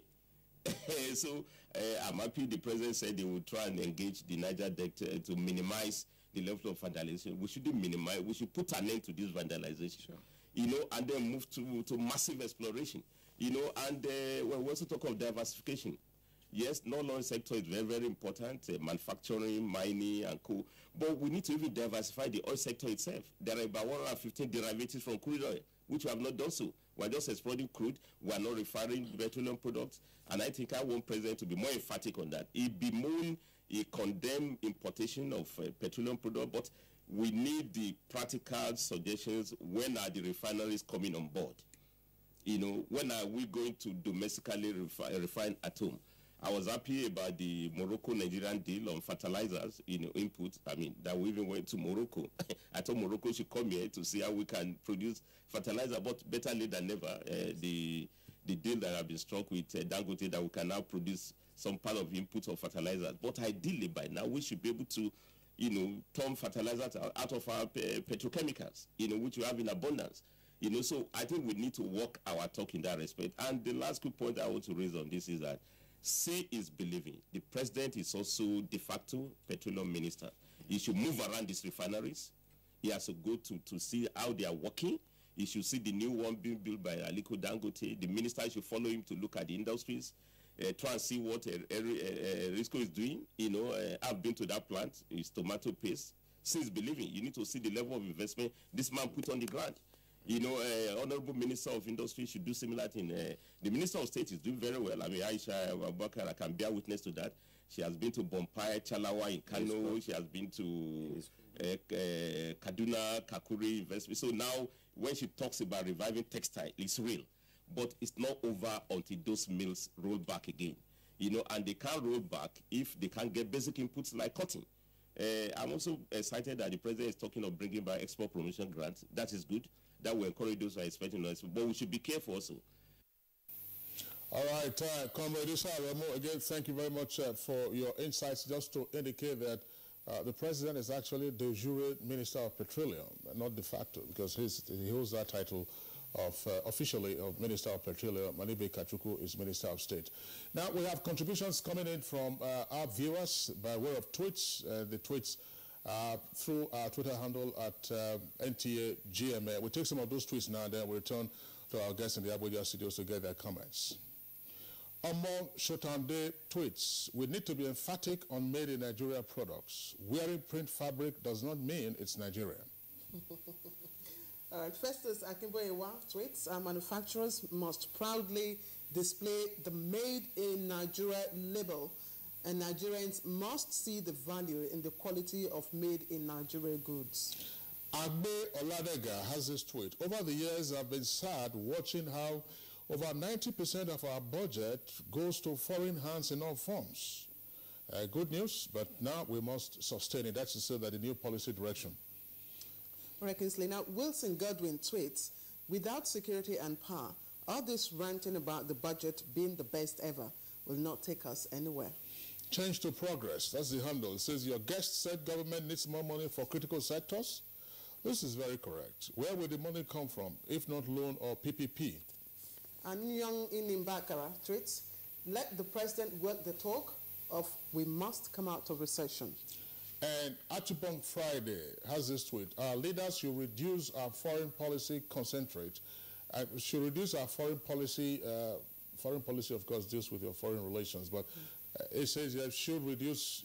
J: So I'm happy the president said they will try and engage the Niger Delta to minimize the level of vandalization. We shouldn't minimize. We should put an end to this vandalization. Sure. You know, and then move to massive exploration. You know, and we also talk of diversification. Yes, non-oil sector is very, very important, manufacturing, mining, and coal. But we need to even diversify the oil sector itself. There are about 115 derivatives from crude oil, which we have not done so. We are just exploiting crude. We are not refining petroleum products. And I think I want President to be more emphatic on that. He bemoaned, he condemned importation of petroleum products, but we need the practical suggestions. When are the refineries coming on board? You know, when are we going to domestically refine at home? I was happy about the Morocco-Nigerian deal on fertilizers, you know, input. I mean, that we even went to Morocco. I thought Morocco should come here to see how we can produce fertilizer, but better late than never. The deal that I've been struck with Dangote, that we can now produce some part of input of fertilizers. But ideally, by now, we should be able to, you know, turn fertilizers out of our petrochemicals, you know, which we have in abundance. You know, so I think we need to walk our talk in that respect. And the last quick point I want to raise on this is that see is believing. The president is also de facto petroleum minister. He should move around these refineries. He has to go to see how they are working. He should see the new one being built by Aliko Dangote. The minister should follow him to look at the industries, try and see what Risco is doing. You know, I've been to that plant. It's tomato paste. See is believing. You need to see the level of investment this man put on the ground. You know, Honorable Minister of Industry should do similar thing. The Minister of State is doing very well. I mean, Aisha Abubakar, I can bear witness to that. She has been to Bompai, Chalawa in Kano. She has been to Kaduna, Kakuri investment. So now, when she talks about reviving textile, it's real. But it's not over until those mills roll back again. You know, and they can't roll back if they can't get basic inputs like cotton. I'm also excited that the president is talking of bringing back export promotion grants. That is good. That will encourage those who are expecting us. But we should be careful also.
C: All right, Comrade Issa Remo, again, thank you very much for your insights. Just to indicate that the president is actually de jure Minister of Petroleum, not de facto, because he holds that title of officially of Minister of Petroleum. Manibe Kachuku is Minister of State. Now we have contributions coming in from our viewers by way of tweets. The tweets through our Twitter handle at NTA GMA. We'll take some of those tweets now and then we'll return to our guests in the Abuja studios to get their comments. Omo Shotande tweets, we need to be emphatic on made in Nigeria products. Wearing print fabric does not mean it's Nigerian.
D: All right, Festus Akimboyewa tweets, manufacturers must proudly display the Made in Nigeria label, and Nigerians must see the value in the quality of Made in Nigeria goods.
C: Agbe Oladega has this tweet. Over the years, I've been sad watching how over 90% of our budget goes to foreign hands in all forms. Good news, but now we must sustain it. That's to say that the new policy direction.
D: Right, Kingsley. Now, Wilson Godwin tweets, without security and power, all this ranting about the budget being the best ever will not take us anywhere.
C: Change to progress. That's the handle. It says, your guest said government needs more money for critical sectors. This is very correct. Where will the money come from, if not loan or PPP?
D: And Young Inimbakara tweets, let the president work the talk of we must come out of recession.
C: And Achibong Friday has this tweet, our leaders should reduce our foreign policy concentrate, should reduce our foreign policy, of course, deals with your foreign relations, but it says that should reduce,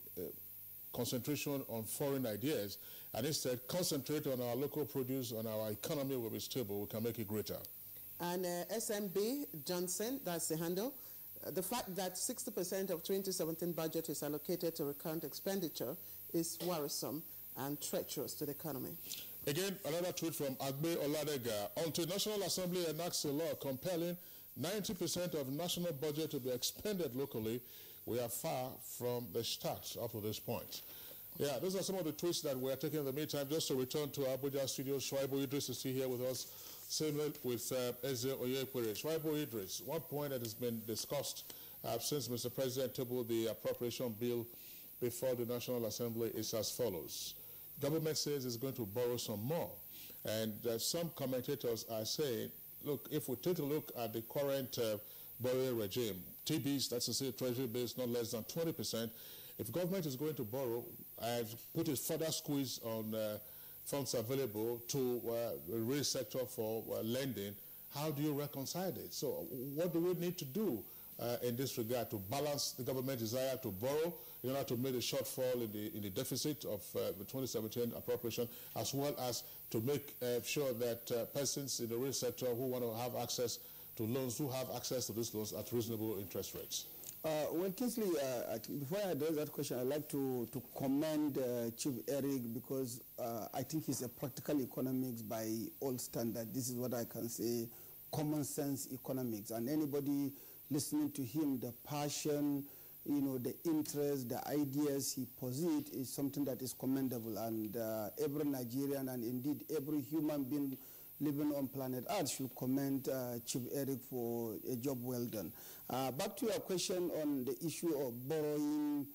C: concentration on foreign ideas, and instead concentrate on our local produce, and our economy will be stable, we can make it greater.
D: And SMB Johnson, that's the handle, the fact that 60% of 2017 budget is allocated to recurrent expenditure is worrisome and treacherous to the economy.
C: Again, another tweet from Agbe Oladega. Until National Assembly enacts a law compelling 90% of national budget to be expended locally, we are far from the start up to this point. Yeah, those are some of the tweets that we are taking in the meantime. Just to return to Abuja studio, Shuaibu Idris is still here with us, similar with Eze Oyekwere. Shuaibu Idris, one point that has been discussed since Mr. President tabled the appropriation bill before the National Assembly is as follows. Government says it's going to borrow some more. And some commentators are saying, look, if we take a look at the current borrowing regime, TBs, that's to say treasury bills, not less than 20%, if government is going to borrow and put a further squeeze on funds available to the real sector for lending, how do you reconcile it? So what do we need to do in this regard to balance the government's desire to borrow in order to make a shortfall in the deficit of the 2017 appropriation, as well as to make sure that persons in the real sector who want to have access to loans do have access to these loans at reasonable interest rates?
K: Well, Kingsley, before I address that question, I'd like to commend Chief Eric, because I think he's a practical economics by all standards. This is what I can say, common sense economics. And anybody listening to him, the passion, the interest, the ideas he posits is something that is commendable. And every Nigerian and indeed every human being living on planet Earth should commend Chief Eric for a job well done. Back to your question on the issue of borrowing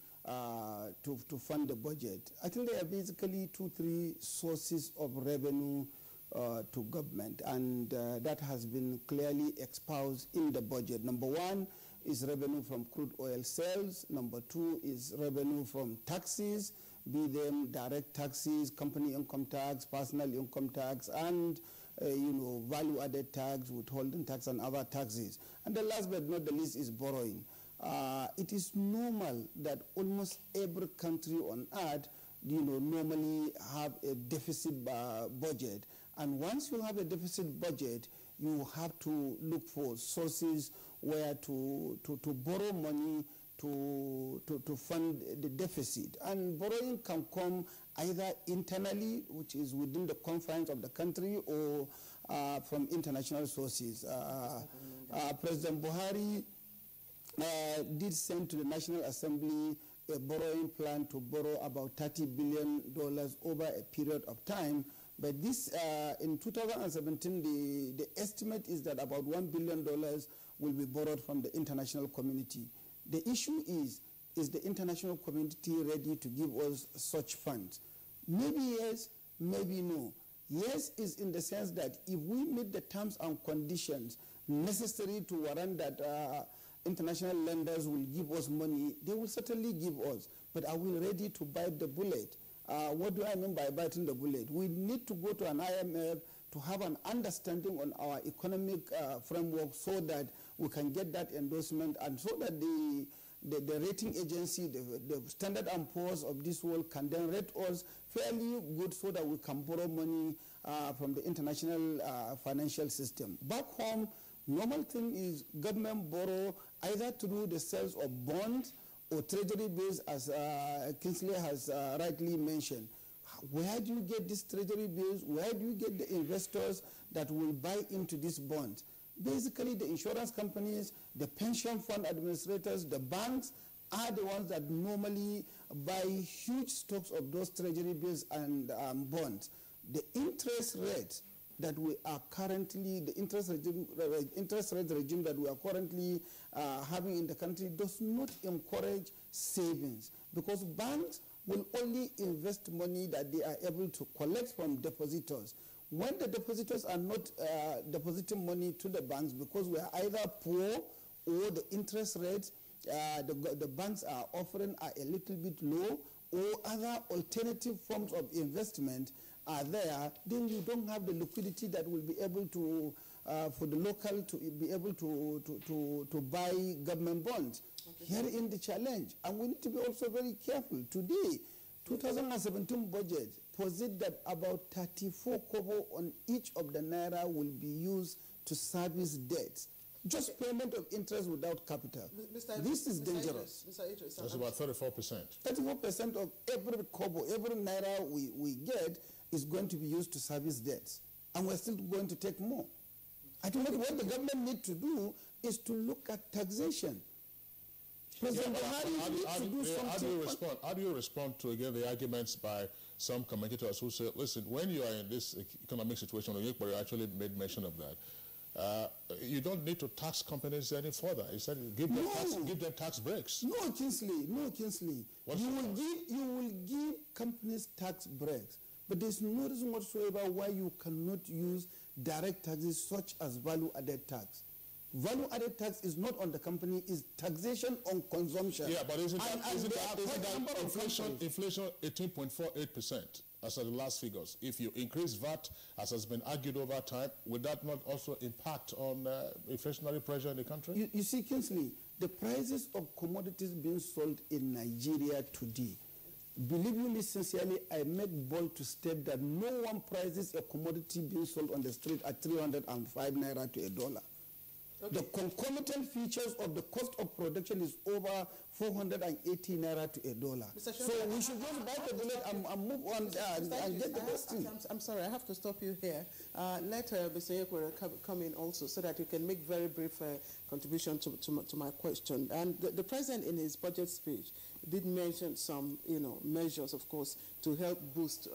K: to fund the budget. I think there are basically 2-3 sources of revenue to government, and that has been clearly espoused in the budget. Number one is revenue from crude oil sales. Number two is revenue from taxes, be them direct taxes, company income tax, personal income tax, and value-added tax, withholding tax, and other taxes. And the last but not the least is borrowing. It is normal that almost every country on earth, normally have a deficit budget. And once you have a deficit budget, you have to look for sources where to borrow money to fund the deficit. And borrowing can come either internally, which is within the confines of the country, or from international sources. President Buhari did send to the National Assembly a borrowing plan to borrow about $30 billion over a period of time. But this, in 2017, the estimate is that about $1 billion will be borrowed from the international community. The issue is the international community ready to give us such funds? Maybe yes, maybe no. Yes is in the sense that if we meet the terms and conditions necessary to warrant that international lenders will give us money, they will certainly give us. But are we ready to bite the bullet? What do I mean by biting the bullet? We need to go to an IMF to have an understanding on our economic framework so that we can get that endorsement, and so that the rating agency, the Standard & Poor's of this world can then rate us fairly good so that we can borrow money from the international financial system. Back home, normal thing is government borrow either through the sales of bonds or treasury bills, as Kingsley has rightly mentioned. Where do you get these treasury bills? Where do you get the investors that will buy into these bonds? Basically, the insurance companies, the pension fund administrators, the banks are the ones that normally buy huge stocks of those treasury bills and bonds. The interest rate that we are currently, the interest rate regime that we are currently having in the country does not encourage savings, because banks will only invest money that they are able to collect from depositors. When the depositors are not depositing money to the banks because we are either poor or the interest rates the banks are offering are a little bit low, or other alternative forms of investment are there, then you don't have the liquidity that will be able to, for the local to be able to buy government bonds. Okay. Here in the challenge, and we need to be also very careful. Today, 2017 budget posit that about 34 kobo on each of the naira will be used to service debts. Just payment of interest without capital. This is dangerous.
C: That's about 34%.
K: 34% of every kobo, every naira we get is going to be used to service debts. And we're still going to take more. I think what the government needs to do is to look at taxation. President Buhari needs to do something.
C: How do you respond to, again, the arguments by some commentators who say, listen, when you are in this economic situation, Onyekbori actually made mention of that, you don't need to tax companies any further. He said, give them tax breaks.
K: No, Kingsley. You will give companies tax breaks, but there's no reason whatsoever why you cannot use direct taxes such as value-added tax. Value-added tax is not on the company; is taxation on consumption.
C: Yeah, but isn't that inflation 18.48%? As are the last figures. If you increase VAT, as has been argued over time, would that not also impact on inflationary pressure in the country?
K: You see, Kingsley, the prices of commodities being sold in Nigeria today, believe me sincerely, I make bold to state that no one prices a commodity being sold on the street at 305 naira to $1. Okay. The concomitant features of the cost of production is over 480 naira to $1. So we should just bite the bullet and move on and get the best thing.
D: I'm sorry, I have to stop you here. Let Mr. Onyekbori come in also so that you can make very brief contribution to my question. And the President in his budget speech did mention some, measures, of course, to help boost,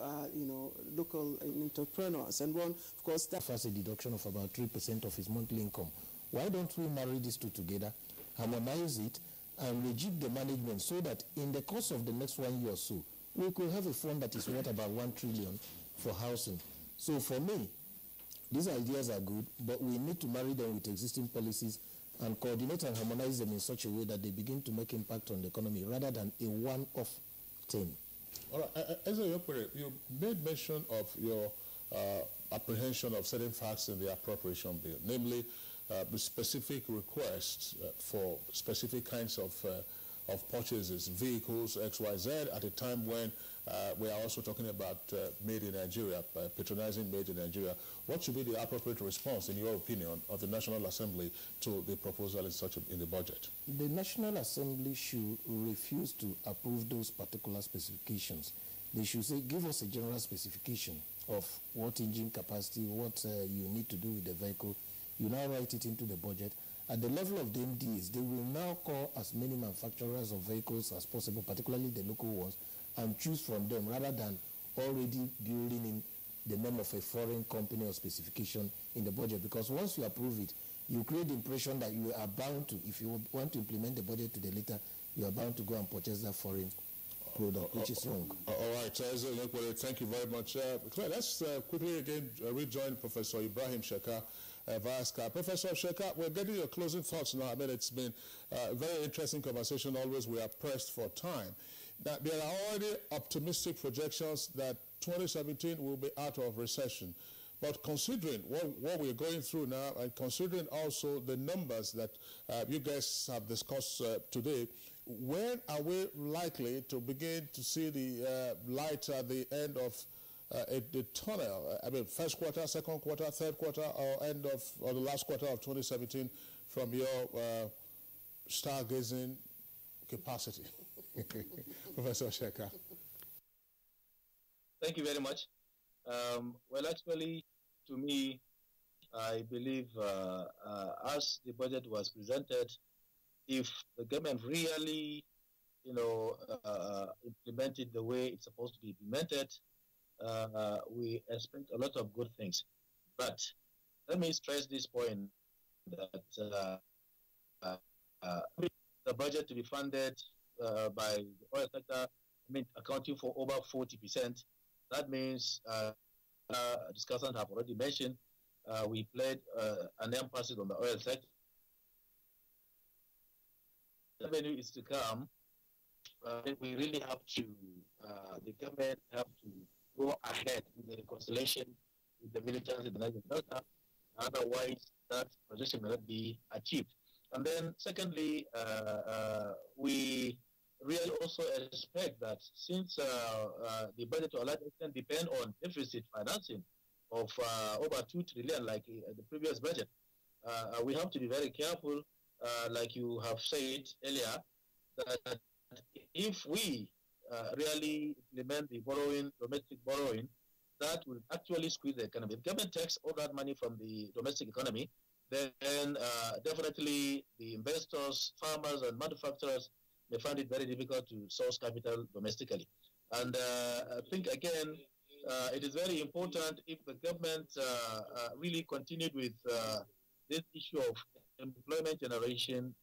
D: local entrepreneurs. And one, of course, that
E: has a deduction of about 3% of his monthly income. Why don't we marry these two together, harmonize it, and rejig the management so that in the course of the next 1 year or so, we could have a fund that is worth about 1 trillion for housing. So for me, these ideas are good, but we need to marry them with existing policies and coordinate and harmonize them in such a way that they begin to make impact on the economy rather than a one-off thing.
C: All right, Ezra, you made mention of your apprehension of certain facts in the appropriation bill, namely specific requests for specific kinds of purchases, vehicles, XYZ, at a time when we are also talking about made in Nigeria, patronizing made in Nigeria. What should be the appropriate response, in your opinion, of the National Assembly to the proposal in the budget?
E: The National Assembly should refuse to approve those particular specifications. They should say, give us a general specification of what engine capacity, what you need to do with the vehicle. You now write it into the budget. At the level of the MDs, they will now call as many manufacturers of vehicles as possible, particularly the local ones, and choose from them rather than already building in the name of a foreign company or specification in the budget. Because once you approve it, you create the impression that you are bound to, if you want to implement the budget to the letter, you are bound to go and purchase that foreign product, which is wrong.
C: All right, thank you very much. Let's quickly again rejoin Professor Ibrahim Sheka, Vaska. Professor Sheka, we're getting your closing thoughts now. I mean, it's been a very interesting conversation. Always we are pressed for time. Now, there are already optimistic projections that 2017 will be out of recession. But considering what we're going through now, and considering also the numbers that you guys have discussed today, when are we likely to begin to see the light at the end of the tunnel? I mean, first quarter, second quarter, third quarter, or the last quarter of 2017 from your stargazing capacity? Professor Sheka.
L: Thank you very much. Well, actually, to me, I believe as the budget was presented, if the government really, implemented the way it's supposed to be implemented, we expect a lot of good things. But let me stress this point that the budget to be funded by the oil sector, accounting for over 40%. That means, discussants have already mentioned, we played an emphasis on the oil sector. The revenue is to come. We really have to, the government have to go ahead with the reconciliation with the militants in the Niger Delta. Otherwise, that position will not be achieved. And then, secondly, we really also expect that since the budget to a large extent depend on deficit financing of over 2 trillion, like the previous budget, we have to be very careful, like you have said earlier, that if we really implement the borrowing, domestic borrowing, that will actually squeeze the economy. If the government takes all that money from the domestic economy, then definitely the investors, farmers, and manufacturers may find it very difficult to source capital domestically. And I think, again, it is very important if the government really continued with this issue of employment generation,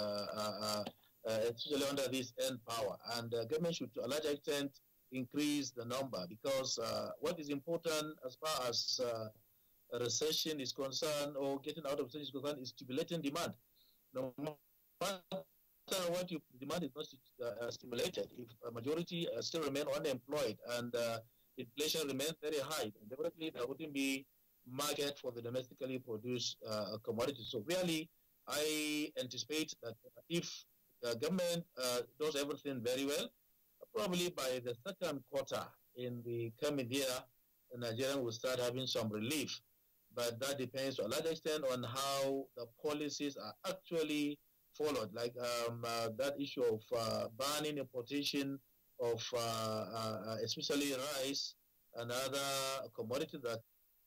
L: especially under this end power. And government should, to a large extent, increase the number, because what is important as far as recession is concerned, or getting out of recession is concerned, is stimulating demand. No matter what you demand is not stimulated, if a majority still remain unemployed and inflation remains very high, then definitely there wouldn't be market for the domestically produced commodities. So really, I anticipate that if the government does everything very well, probably by the second quarter in the coming year, Nigeria will start having some relief. But that depends to a large extent on how the policies are actually followed, like that issue of banning importation of especially rice and other commodities that.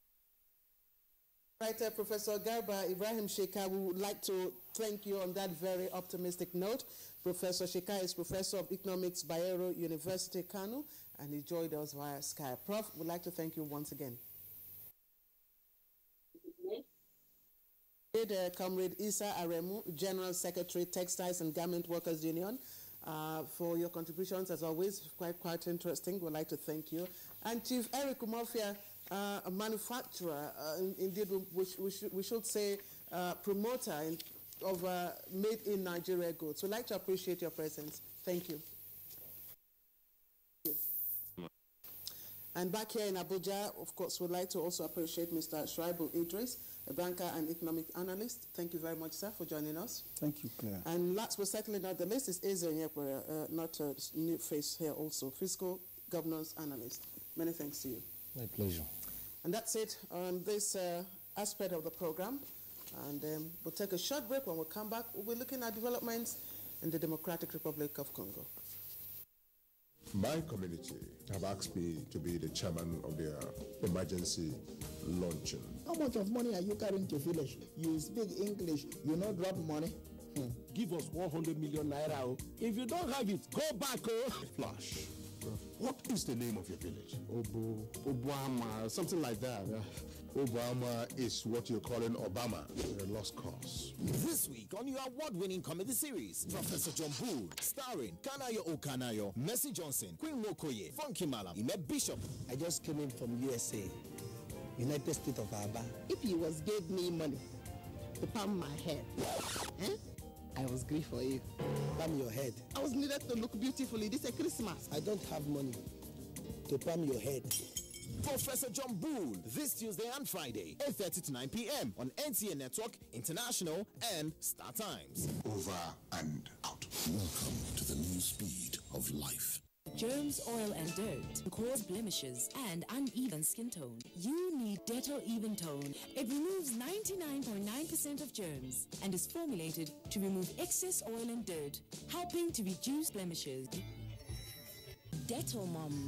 D: Right, Professor Garba Ibrahim Sheka, we would like to thank you on that very optimistic note. Professor Sheka is Professor of Economics, Bayero University, Kano, and he joined us via Skype. Prof, we'd like to thank you once again. Comrade Isa Aremu, General Secretary, Textiles and Garment Workers Union, for your contributions, as always, quite interesting. We'd like to thank you. And Chief Eric Umofia, a manufacturer, indeed, we should say promoter of made in Nigeria goods. We'd like to appreciate your presence. Thank you. And back here in Abuja, of course, we'd like to also appreciate Mr. Shuaibu Idris, a banker and economic analyst. Thank you very much, sir, for joining us.
K: Thank you, Claire.
D: And last but certainly not the least is Eze Nyekwe, not a new face here also, fiscal governance analyst. Many thanks to you.
E: My pleasure.
D: And that's it on this aspect of the program. And we'll take a short break. When we come back, we'll be looking at developments in the Democratic Republic of Congo.
C: My community have asked me to be the chairman of their emergency luncheon.
N: How much of money are you carrying to village? You speak English, you know drop money.
O: Give us 100 million naira. If you don't have it, go back.
C: Flash. What is the name of your village?
O: Obuama, something like that.
C: Obama is what you're calling Obama, a lost cause.
P: This week on your award-winning comedy series, Professor John Bull, starring Kanayo Okanayo, Mercy Johnson, Queen Mokoye, Funky Malam, Ime Bishop.
N: I just came in from USA, United States of Aba. If you was gave me money to palm my head, I was grief for you. Palm your head. I was needed to look beautifully. This is Christmas. I don't have money to palm your head.
P: Professor John Bull, this Tuesday and Friday, 8:30 to 9 p.m. on NTA Network, International, and Star Times.
F: Over and out. Welcome to the new speed of life.
Q: Germs, oil, and dirt cause blemishes and uneven skin tone. You need Dettol Even Tone. It removes 99.9% of germs and is formulated to remove excess oil and dirt, helping to reduce blemishes. Dettol Mom.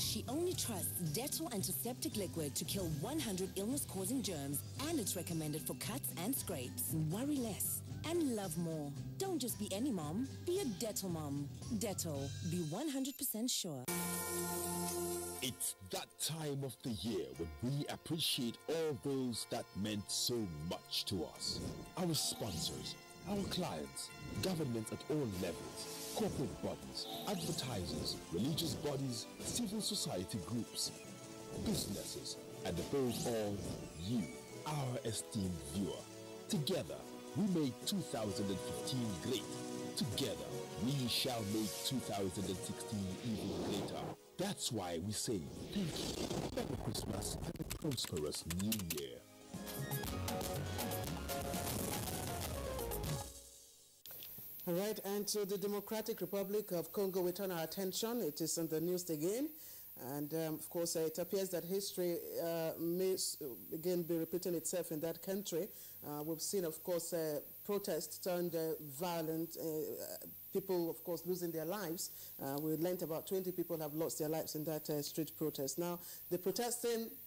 Q: She only trusts Dettol Antiseptic Liquid to kill 100 illness-causing germs, and it's recommended for cuts and scrapes. Worry less and love more. Don't just be any mom, be a Dettol mom. Dettol, be 100% sure.
R: It's that time of the year when we appreciate all those that meant so much to us. Our sponsors, our clients, governments at all levels, corporate bodies, advertisers, religious bodies, civil society groups, businesses, and above all, you, our esteemed viewer. Together, we made 2015 great. Together, we shall make 2016 even greater. That's why we say thank you, Merry Christmas, and a prosperous New Year.
D: All right, and to the Democratic Republic of Congo, we turn our attention. It is on the news again. And of course, it appears that history may again be repeating itself in that country. We've seen, of course, protests turned violent, people, of course, losing their lives. We learned about 20 people have lost their lives in that street protest. Now, the protesting